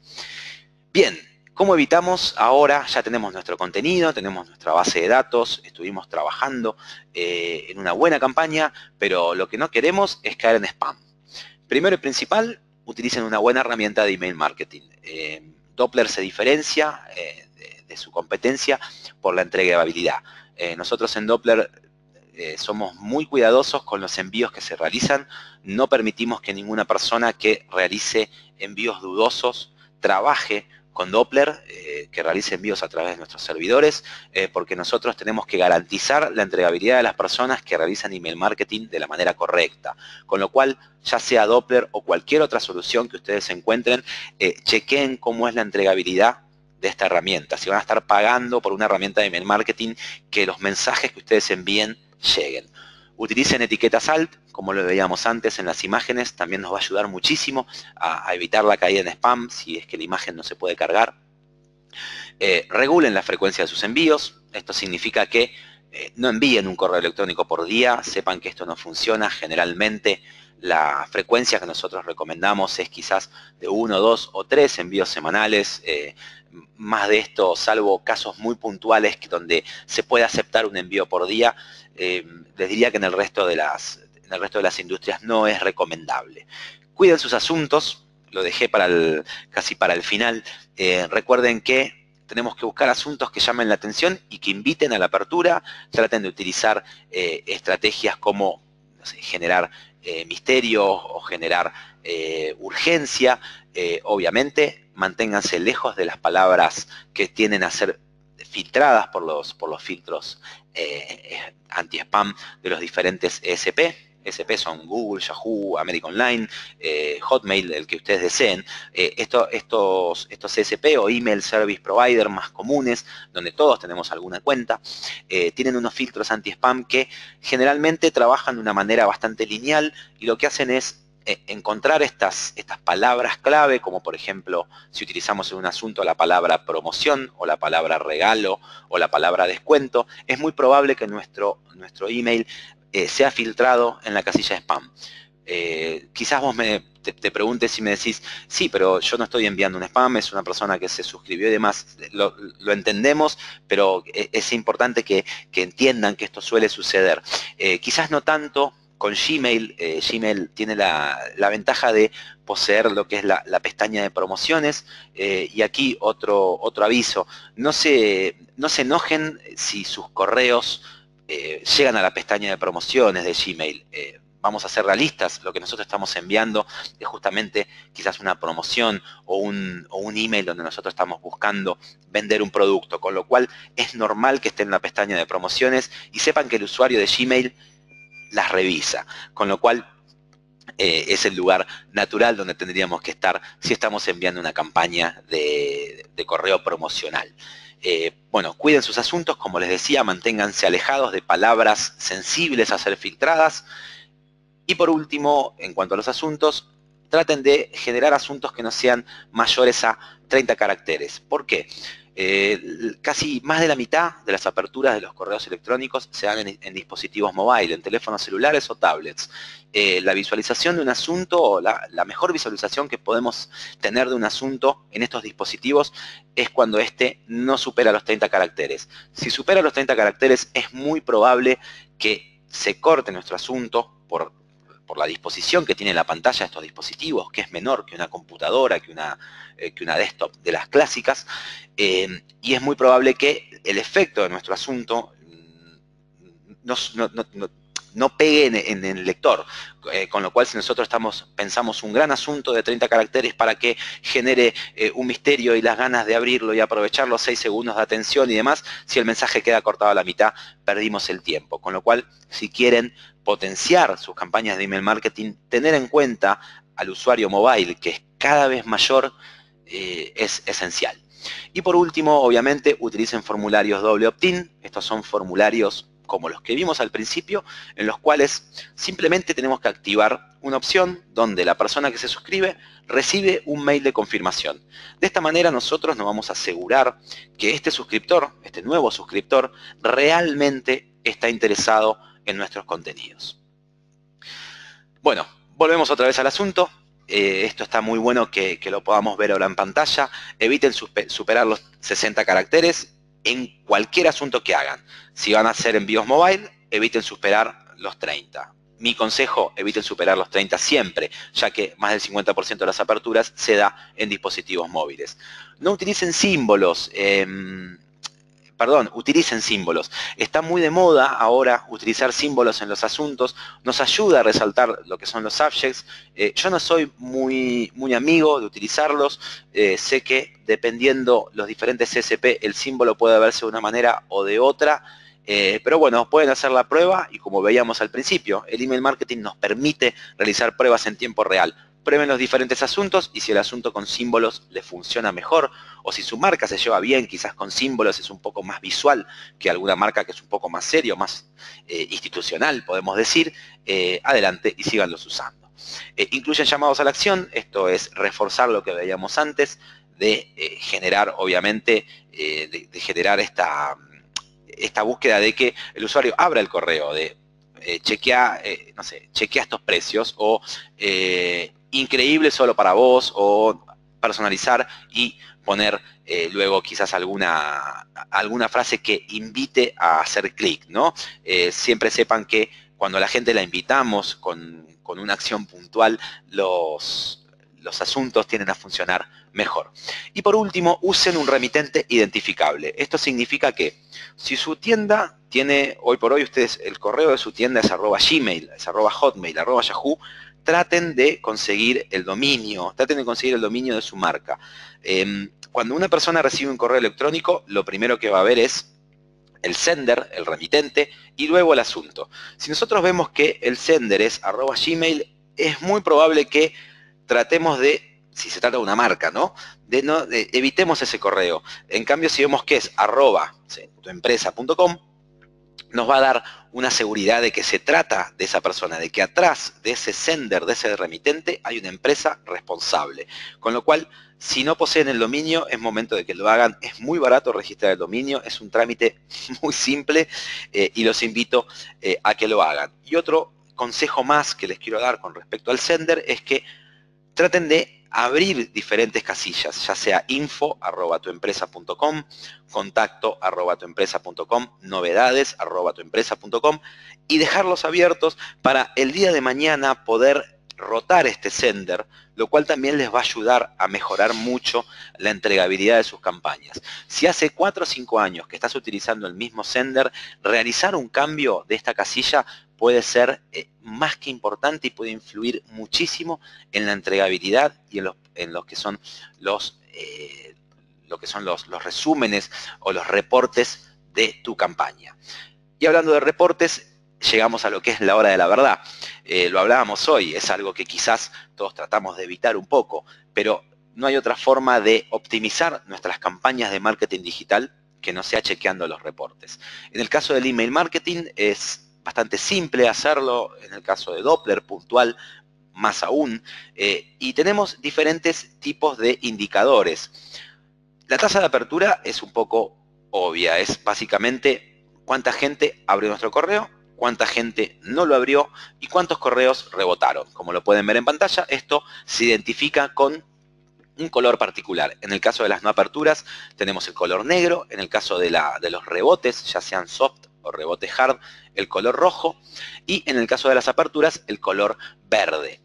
Bien, ¿cómo evitamos? Ahora ya tenemos nuestro contenido, tenemos nuestra base de datos, estuvimos trabajando eh, en una buena campaña, pero lo que no queremos es caer en spam. Primero y principal, utilicen una buena herramienta de email marketing. Eh, Doppler se diferencia eh, de, de su competencia por la entregabilidad. Eh, nosotros en Doppler eh, somos muy cuidadosos con los envíos que se realizan. No permitimos que ninguna persona que realice envíos dudosos trabaje con Doppler, eh, que realice envíos a través de nuestros servidores, eh, porque nosotros tenemos que garantizar la entregabilidad de las personas que realizan email marketing de la manera correcta. Con lo cual, ya sea Doppler o cualquier otra solución que ustedes encuentren, eh, chequeen cómo es la entregabilidad de esta herramienta. Si van a estar pagando por una herramienta de email marketing, que los mensajes que ustedes envíen lleguen. Utilicen etiquetas alt, como lo veíamos antes en las imágenes, también nos va a ayudar muchísimo a, a evitar la caída en spam si es que la imagen no se puede cargar. Eh, regulen la frecuencia de sus envíos. Esto significa que eh, no envíen un correo electrónico por día, sepan que esto no funciona. Generalmente la frecuencia que nosotros recomendamos es quizás de uno, dos o tres envíos semanales. Eh, más de esto, salvo casos muy puntuales que donde se puede aceptar un envío por día, eh, les diría que en el resto de las, en el resto de las industrias no es recomendable. Cuiden sus asuntos. lo dejé para el, casi para el final. Eh, recuerden que tenemos que buscar asuntos que llamen la atención y que inviten a la apertura. Traten de utilizar eh, estrategias como, no sé, generar eh, misterio o generar eh, urgencia. Eh, obviamente, manténganse lejos de las palabras que tienden a ser filtradas por los, por los filtros eh, anti-spam de los diferentes E S P. E S P son Google, Yahoo, América Online, eh, Hotmail, el que ustedes deseen. Eh, esto, estos, estos E S P o Email Service Provider más comunes, donde todos tenemos alguna cuenta, eh, tienen unos filtros anti-spam que generalmente trabajan de una manera bastante lineal y lo que hacen es eh, encontrar estas, estas palabras clave, como por ejemplo, si utilizamos en un asunto la palabra promoción o la palabra regalo o la palabra descuento, es muy probable que nuestro, nuestro email Eh, sea filtrado en la casilla de spam. Eh, quizás vos me, te, te preguntes y me decís, sí, pero yo no estoy enviando un spam, es una persona que se suscribió y demás. Lo, lo entendemos, pero es importante que, que entiendan que esto suele suceder. Eh, quizás no tanto con Gmail. Eh, Gmail tiene la, la ventaja de poseer lo que es la, la pestaña de promociones. Eh, y aquí otro, otro aviso. No se, no se enojen si sus correos Eh, llegan a la pestaña de promociones de Gmail. Eh, vamos a ser realistas, lo que nosotros estamos enviando es justamente quizás una promoción o un, o un email donde nosotros estamos buscando vender un producto, con lo cual es normal que esté en la pestaña de promociones y sepan que el usuario de Gmail las revisa, con lo cual eh, es el lugar natural donde tendríamos que estar si estamos enviando una campaña de, de correo promocional. Eh, bueno, cuiden sus asuntos, como les decía, manténganse alejados de palabras sensibles a ser filtradas. Y por último, en cuanto a los asuntos, traten de generar asuntos que no sean mayores a treinta caracteres. ¿Por qué? Eh, casi más de la mitad de las aperturas de los correos electrónicos se dan en, en dispositivos móviles, en teléfonos celulares o tablets. Eh, la visualización de un asunto, o la, la mejor visualización que podemos tener de un asunto en estos dispositivos es cuando este no supera los treinta caracteres. Si supera los treinta caracteres, es muy probable que se corte nuestro asunto por por la disposición que tiene la pantalla de estos dispositivos, que es menor que una computadora, que una, eh, que una desktop de las clásicas, eh, y es muy probable que el efecto de nuestro asunto no, no, no, no pegue en, en el lector, eh, con lo cual si nosotros estamos, pensamos un gran asunto de treinta caracteres para que genere eh, un misterio y las ganas de abrirlo y aprovechar los seis segundos de atención y demás, si el mensaje queda cortado a la mitad, perdimos el tiempo. Con lo cual, si quieren potenciar sus campañas de email marketing, tener en cuenta al usuario mobile, que es cada vez mayor, eh, es esencial. Y por último, obviamente, utilicen formularios doble opt-in. Estos son formularios como los que vimos al principio, en los cuales simplemente tenemos que activar una opción donde la persona que se suscribe recibe un mail de confirmación. De esta manera nosotros nos vamos a asegurar que este suscriptor, este nuevo suscriptor, realmente está interesado en nuestros contenidos. Bueno, volvemos otra vez al asunto. Eh, esto está muy bueno que, que lo podamos ver ahora en pantalla. Eviten superar los sesenta caracteres en cualquier asunto que hagan. Si van a hacer envíos mobile, eviten superar los treinta. Mi consejo, eviten superar los treinta siempre, ya que más del cincuenta por ciento de las aperturas se da en dispositivos móviles. No utilicen símbolos. Eh, Perdón, utilicen símbolos. Está muy de moda ahora utilizar símbolos en los asuntos. Nos ayuda a resaltar lo que son los subjects. Eh, yo no soy muy, muy amigo de utilizarlos. Eh, sé que dependiendo los diferentes E S P, el símbolo puede verse de una manera o de otra. Eh, pero bueno, pueden hacer la prueba y como veíamos al principio, el email marketing nos permite realizar pruebas en tiempo real. Prueben los diferentes asuntos y si el asunto con símbolos les funciona mejor o si su marca se lleva bien, quizás con símbolos es un poco más visual que alguna marca que es un poco más serio, más eh, institucional, podemos decir, eh, adelante y síganlos usando. Eh, incluyen llamados a la acción, esto es reforzar lo que veíamos antes de eh, generar, obviamente, eh, de, de generar esta, esta búsqueda de que el usuario abra el correo, de eh, chequea, eh, no sé, chequea estos precios o eh, increíble solo para vos o personalizar y poner eh, luego quizás alguna, alguna frase que invite a hacer clic, ¿no? Eh, siempre sepan que cuando a la gente la invitamos con, con una acción puntual, los, los asuntos tienden a funcionar mejor. Y por último, usen un remitente identificable. Esto significa que si su tienda tiene, hoy por hoy ustedes, el correo de su tienda es arroba Gmail, es arroba Hotmail, arroba Yahoo, traten de conseguir el dominio, traten de conseguir el dominio de su marca. Eh, cuando una persona recibe un correo electrónico, lo primero que va a ver es el sender, el remitente, y luego el asunto. Si nosotros vemos que el sender es arroba Gmail, es muy probable que tratemos de, si se trata de una marca, ¿no? De no de, evitemos ese correo. En cambio, si vemos que es arroba sí, tuempresa punto com, nos va a dar una seguridad de que se trata de esa persona, de que atrás de ese sender, de ese remitente, hay una empresa responsable. Con lo cual, si no poseen el dominio, es momento de que lo hagan. Es muy barato registrar el dominio, es un trámite muy simple eh, y los invito eh, a que lo hagan. Y otro consejo más que les quiero dar con respecto al sender es que traten de abrir diferentes casillas, ya sea info arroba tuempresa punto com, contacto arroba tuempresa punto com, novedades arroba tuempresa punto com y dejarlos abiertos para el día de mañana poder rotar este sender, lo cual también les va a ayudar a mejorar mucho la entregabilidad de sus campañas. Si hace cuatro o cinco años que estás utilizando el mismo sender, realizar un cambio de esta casilla puede ser eh, más que importante y puede influir muchísimo en la entregabilidad y en, los, en lo que son los, eh, lo que son los, los resúmenes o los reportes de tu campaña. Y hablando de reportes, llegamos a lo que es la hora de la verdad. Eh, lo hablábamos hoy, es algo que quizás todos tratamos de evitar un poco, pero no hay otra forma de optimizar nuestras campañas de marketing digital que no sea chequeando los reportes. En el caso del email marketing es bastante simple hacerlo, en el caso de Doppler, puntual, más aún, eh, y tenemos diferentes tipos de indicadores. La tasa de apertura es un poco obvia, es básicamente cuánta gente abrió nuestro correo, cuánta gente no lo abrió y cuántos correos rebotaron. Como lo pueden ver en pantalla, esto se identifica con un color particular. En el caso de las no aperturas tenemos el color negro, en el caso de, la, de los rebotes, ya sean soft o rebote hard, el color rojo, y en el caso de las aperturas, el color verde.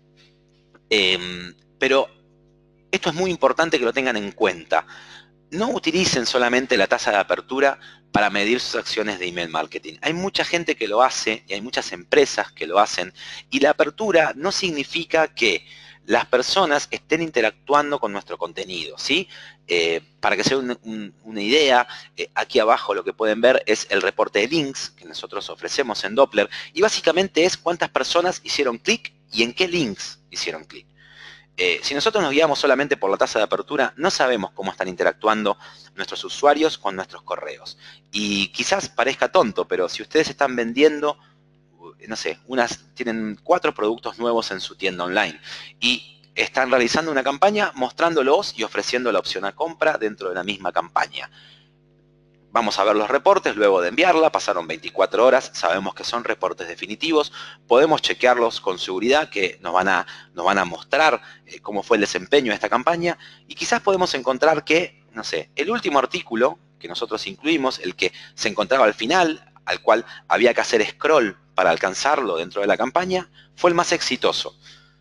Eh, pero esto es muy importante que lo tengan en cuenta. No utilicen solamente la tasa de apertura para medir sus acciones de email marketing. Hay mucha gente que lo hace y hay muchas empresas que lo hacen, y la apertura no significa que las personas estén interactuando con nuestro contenido, ¿sí? Eh, para que se den un, un, una idea, eh, aquí abajo lo que pueden ver es el reporte de links que nosotros ofrecemos en Doppler, y básicamente es cuántas personas hicieron clic y en qué links hicieron clic. Eh, si nosotros nos guiamos solamente por la tasa de apertura, no sabemos cómo están interactuando nuestros usuarios con nuestros correos. Y quizás parezca tonto, pero si ustedes están vendiendo, no sé, unas, tienen cuatro productos nuevos en su tienda online y están realizando una campaña mostrándolos y ofreciendo la opción a compra dentro de la misma campaña. Vamos a ver los reportes luego de enviarla, pasaron veinticuatro horas, sabemos que son reportes definitivos, podemos chequearlos con seguridad que nos van a, nos van a mostrar eh, cómo fue el desempeño de esta campaña, y quizás podemos encontrar que, no sé, el último artículo que nosotros incluimos, el que se encontraba al final, al cual había que hacer scroll para alcanzarlo dentro de la campaña, fue el más exitoso.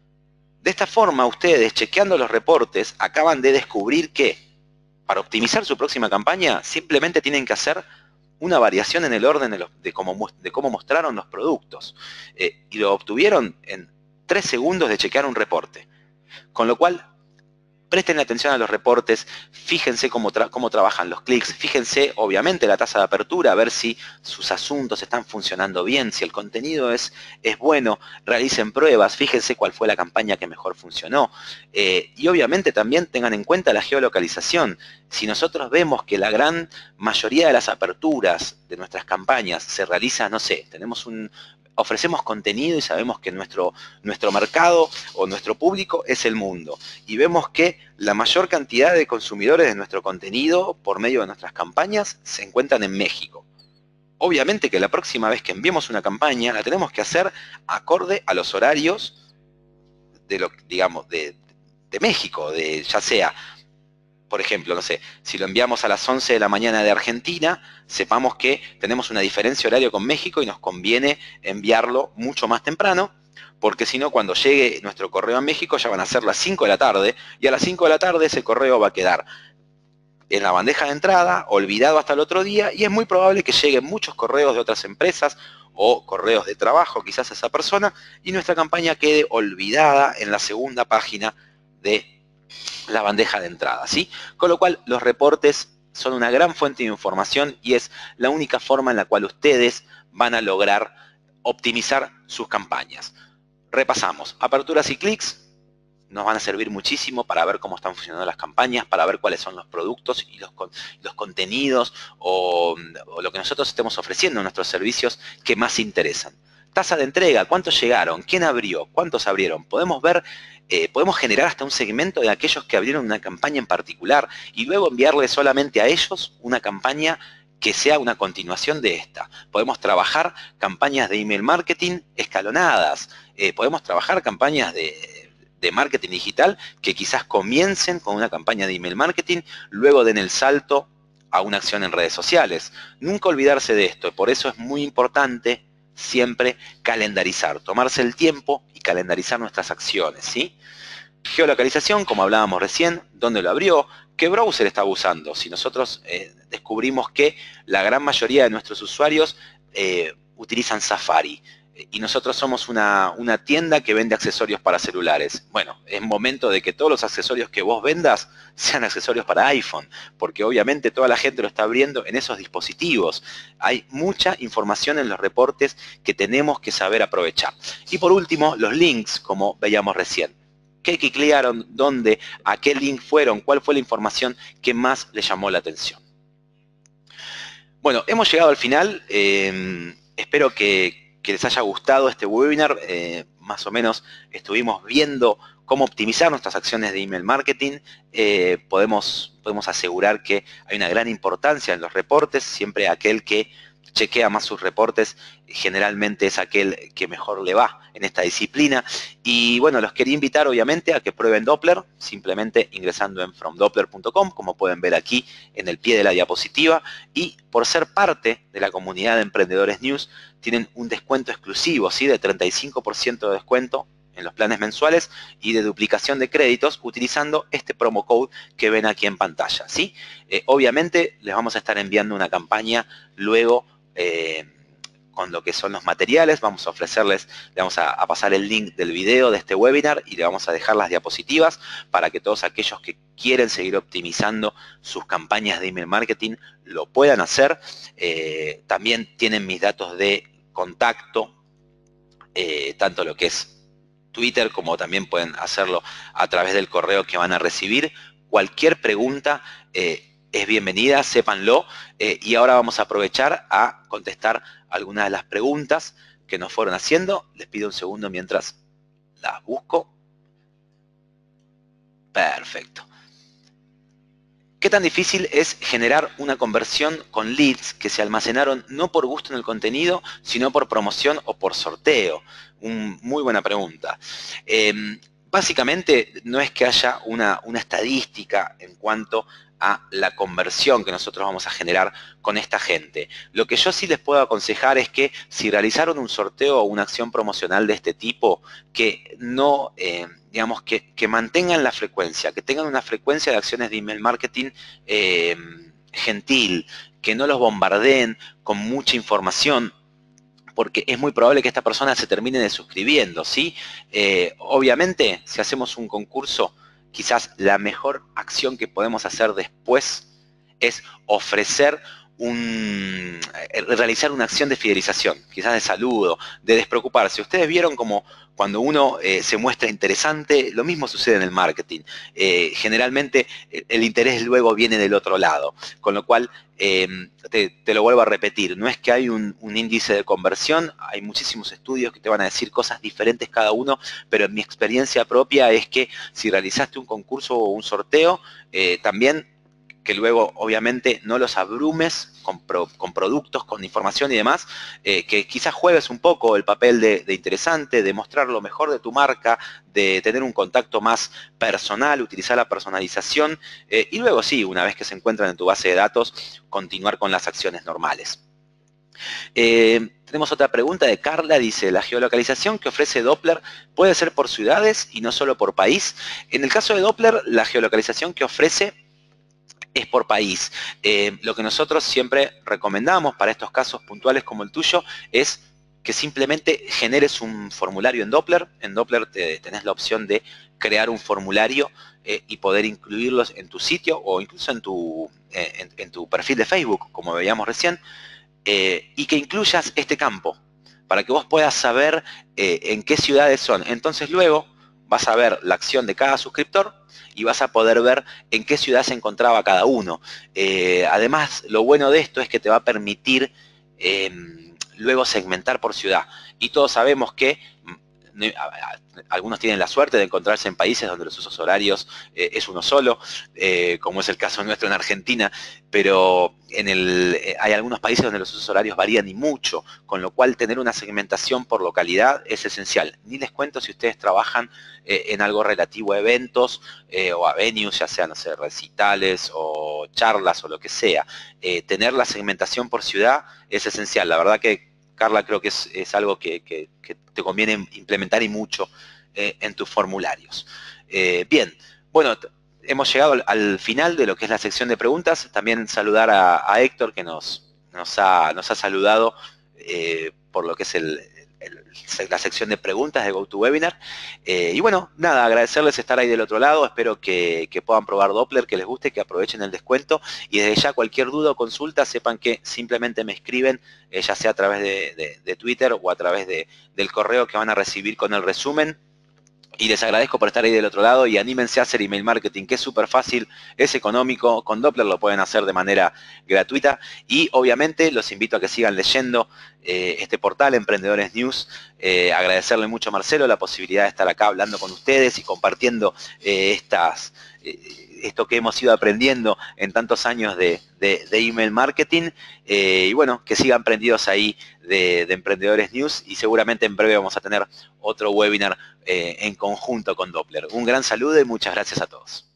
De esta forma, ustedes, chequeando los reportes, acaban de descubrir que para optimizar su próxima campaña, simplemente tienen que hacer una variación en el orden de, los, de, cómo, de cómo mostraron los productos. Eh, y lo obtuvieron en tres segundos de chequear un reporte. Con lo cual, presten atención a los reportes, fíjense cómo, tra cómo trabajan los clics, fíjense obviamente la tasa de apertura, a ver si sus asuntos están funcionando bien, si el contenido es, es bueno, realicen pruebas, fíjense cuál fue la campaña que mejor funcionó. Eh, y obviamente también tengan en cuenta la geolocalización. Si nosotros vemos que la gran mayoría de las aperturas de nuestras campañas se realiza, no sé, tenemos un... ofrecemos contenido y sabemos que nuestro, nuestro mercado o nuestro público es el mundo. Y vemos que la mayor cantidad de consumidores de nuestro contenido por medio de nuestras campañas se encuentran en México. Obviamente que la próxima vez que enviemos una campaña la tenemos que hacer acorde a los horarios de, lo, digamos, de, de México, de, ya sea... Por ejemplo, no sé, si lo enviamos a las once de la mañana de Argentina, sepamos que tenemos una diferencia horaria con México y nos conviene enviarlo mucho más temprano. porque si no, cuando llegue nuestro correo a México ya van a ser las cinco de la tarde, y a las cinco de la tarde ese correo va a quedar en la bandeja de entrada, olvidado hasta el otro día, y es muy probable que lleguen muchos correos de otras empresas o correos de trabajo quizás a esa persona, y nuestra campaña quede olvidada en la segunda página de la bandeja de entrada, ¿sí? Con lo cual, los reportes son una gran fuente de información y es la única forma en la cual ustedes van a lograr optimizar sus campañas. Repasamos, aperturas y clics nos van a servir muchísimo para ver cómo están funcionando las campañas, para ver cuáles son los productos y los, los contenidos o, o lo que nosotros estemos ofreciendo en nuestros servicios que más interesan. Tasa de entrega, ¿cuántos llegaron? ¿Quién abrió? ¿Cuántos abrieron? Podemos ver, eh, podemos generar hasta un segmento de aquellos que abrieron una campaña en particular y luego enviarle solamente a ellos una campaña que sea una continuación de esta. Podemos trabajar campañas de email marketing escalonadas, eh, podemos trabajar campañas de de marketing digital que quizás comiencen con una campaña de email marketing, luego den el salto a una acción en redes sociales. Nunca olvidarse de esto, por eso es muy importante siempre calendarizar, tomarse el tiempo y calendarizar nuestras acciones, ¿sí? Geolocalización, como hablábamos recién, dónde lo abrió, qué browser estaba usando. Si nosotros eh, descubrimos que la gran mayoría de nuestros usuarios eh, utilizan Safari, y nosotros somos una, una tienda que vende accesorios para celulares. Bueno, es momento de que todos los accesorios que vos vendas sean accesorios para iPhone, porque obviamente toda la gente lo está abriendo en esos dispositivos. Hay mucha información en los reportes que tenemos que saber aprovechar. Y por último, los links, como veíamos recién. ¿Qué clicaron? ¿Dónde? ¿A qué link fueron? ¿Cuál fue la información que más les llamó la atención? Bueno, hemos llegado al final. Eh, espero que que les haya gustado este webinar. Eh, más o menos estuvimos viendo cómo optimizar nuestras acciones de email marketing. Eh, podemos, podemos asegurar que hay una gran importancia en los reportes. Siempre aquel que chequea más sus reportes generalmente es aquel que mejor le va en esta disciplina. Y bueno, los quería invitar obviamente a que prueben Doppler, simplemente ingresando en from doppler punto com, como pueden ver aquí en el pie de la diapositiva. Y por ser parte de la comunidad de Emprendedores News, tienen un descuento exclusivo, ¿sí? De treinta y cinco por ciento de descuento en los planes mensuales y de duplicación de créditos utilizando este promo code que ven aquí en pantalla, ¿sí? Eh, obviamente les vamos a estar enviando una campaña luego eh, con lo que son los materiales. Vamos a ofrecerles, le vamos a, a pasar el link del video de este webinar y le vamos a dejar las diapositivas para que todos aquellos que quieren seguir optimizando sus campañas de email marketing lo puedan hacer. Eh, también tienen mis datos de contacto, eh, tanto lo que es Twitter como también pueden hacerlo a través del correo que van a recibir. Cualquier pregunta eh, es bienvenida, sépanlo. Eh, y ahora vamos a aprovechar a contestar algunas de las preguntas que nos fueron haciendo. Les pido un segundo mientras las busco. Perfecto. ¿Qué tan difícil es generar una conversión con leads que se almacenaron no por gusto en el contenido, sino por promoción o por sorteo? Un, muy buena pregunta. Eh, básicamente no es que haya una, una estadística en cuanto a la conversión que nosotros vamos a generar con esta gente. Lo que yo sí les puedo aconsejar es que si realizaron un sorteo o una acción promocional de este tipo, que no... Eh, digamos, que, que mantengan la frecuencia, que tengan una frecuencia de acciones de email marketing eh, gentil, que no los bombardeen con mucha información, porque es muy probable que esta persona se termine desuscribiendo, ¿sí? Eh, obviamente, si hacemos un concurso, quizás la mejor acción que podemos hacer después es ofrecer un, realizar una acción de fidelización, quizás de saludo, de despreocuparse. Ustedes vieron como cuando uno eh, se muestra interesante, lo mismo sucede en el marketing. Eh, generalmente el interés luego viene del otro lado, con lo cual eh, te, te lo vuelvo a repetir, no es que hay un, un índice de conversión, hay muchísimos estudios que te van a decir cosas diferentes cada uno, pero en mi experiencia propia es que si realizaste un concurso o un sorteo, eh, también que luego obviamente no los abrumes con, pro, con productos, con información y demás, eh, que quizás juegues un poco el papel de, de interesante, de mostrar lo mejor de tu marca, de tener un contacto más personal, utilizar la personalización, eh, y luego sí, una vez que se encuentran en tu base de datos, continuar con las acciones normales. Eh, Tenemos otra pregunta de Carla, dice, ¿la geolocalización que ofrece Doppler puede ser por ciudades y no solo por país? En el caso de Doppler, la geolocalización que ofrece es por país. Eh, lo que nosotros siempre recomendamos para estos casos puntuales como el tuyo es que simplemente generes un formulario en Doppler. En Doppler te, tenés la opción de crear un formulario eh, y poder incluirlos en tu sitio o incluso en tu, eh, en, en tu perfil de Facebook, como veíamos recién, eh, y que incluyas este campo para que vos puedas saber eh, en qué ciudades son. Entonces luego vas a ver la acción de cada suscriptor y vas a poder ver en qué ciudad se encontraba cada uno. Eh, además, lo bueno de esto es que te va a permitir eh, luego segmentar por ciudad. Y todos sabemos que algunos tienen la suerte de encontrarse en países donde los usos horarios eh, es uno solo, eh, como es el caso nuestro en Argentina, pero en el, eh, hay algunos países donde los usos horarios varían y mucho, con lo cual tener una segmentación por localidad es esencial. Ni les cuento si ustedes trabajan eh, en algo relativo a eventos eh, o a venues, ya sean, no sé, recitales o charlas o lo que sea. Eh, tener la segmentación por ciudad es esencial. La verdad que Carla, creo que es, es algo que, que, que te conviene implementar y mucho eh, en tus formularios. Eh, bien, bueno, hemos llegado al, al final de lo que es la sección de preguntas. También saludar a, a Héctor, que nos, nos, ha, nos ha saludado eh, por lo que es el, el, la sección de preguntas de GoToWebinar. Eh, y bueno, nada, agradecerles estar ahí del otro lado. Espero que, que puedan probar Doppler, que les guste, que aprovechen el descuento. Y desde ya cualquier duda o consulta, sepan que simplemente me escriben, eh, ya sea a través de, de, de Twitter o a través de, del correo que van a recibir con el resumen. Y les agradezco por estar ahí del otro lado y anímense a hacer email marketing, que es súper fácil, es económico, con Doppler lo pueden hacer de manera gratuita y obviamente los invito a que sigan leyendo eh, este portal, Emprendedores News. Eh, agradecerle mucho a Marcelo la posibilidad de estar acá hablando con ustedes y compartiendo eh, estas... Eh, esto que hemos ido aprendiendo en tantos años de, de, de email marketing, eh, y bueno, que sigan prendidos ahí de, de Emprendedores News y seguramente en breve vamos a tener otro webinar eh, en conjunto con Doppler. Un gran saludo y muchas gracias a todos.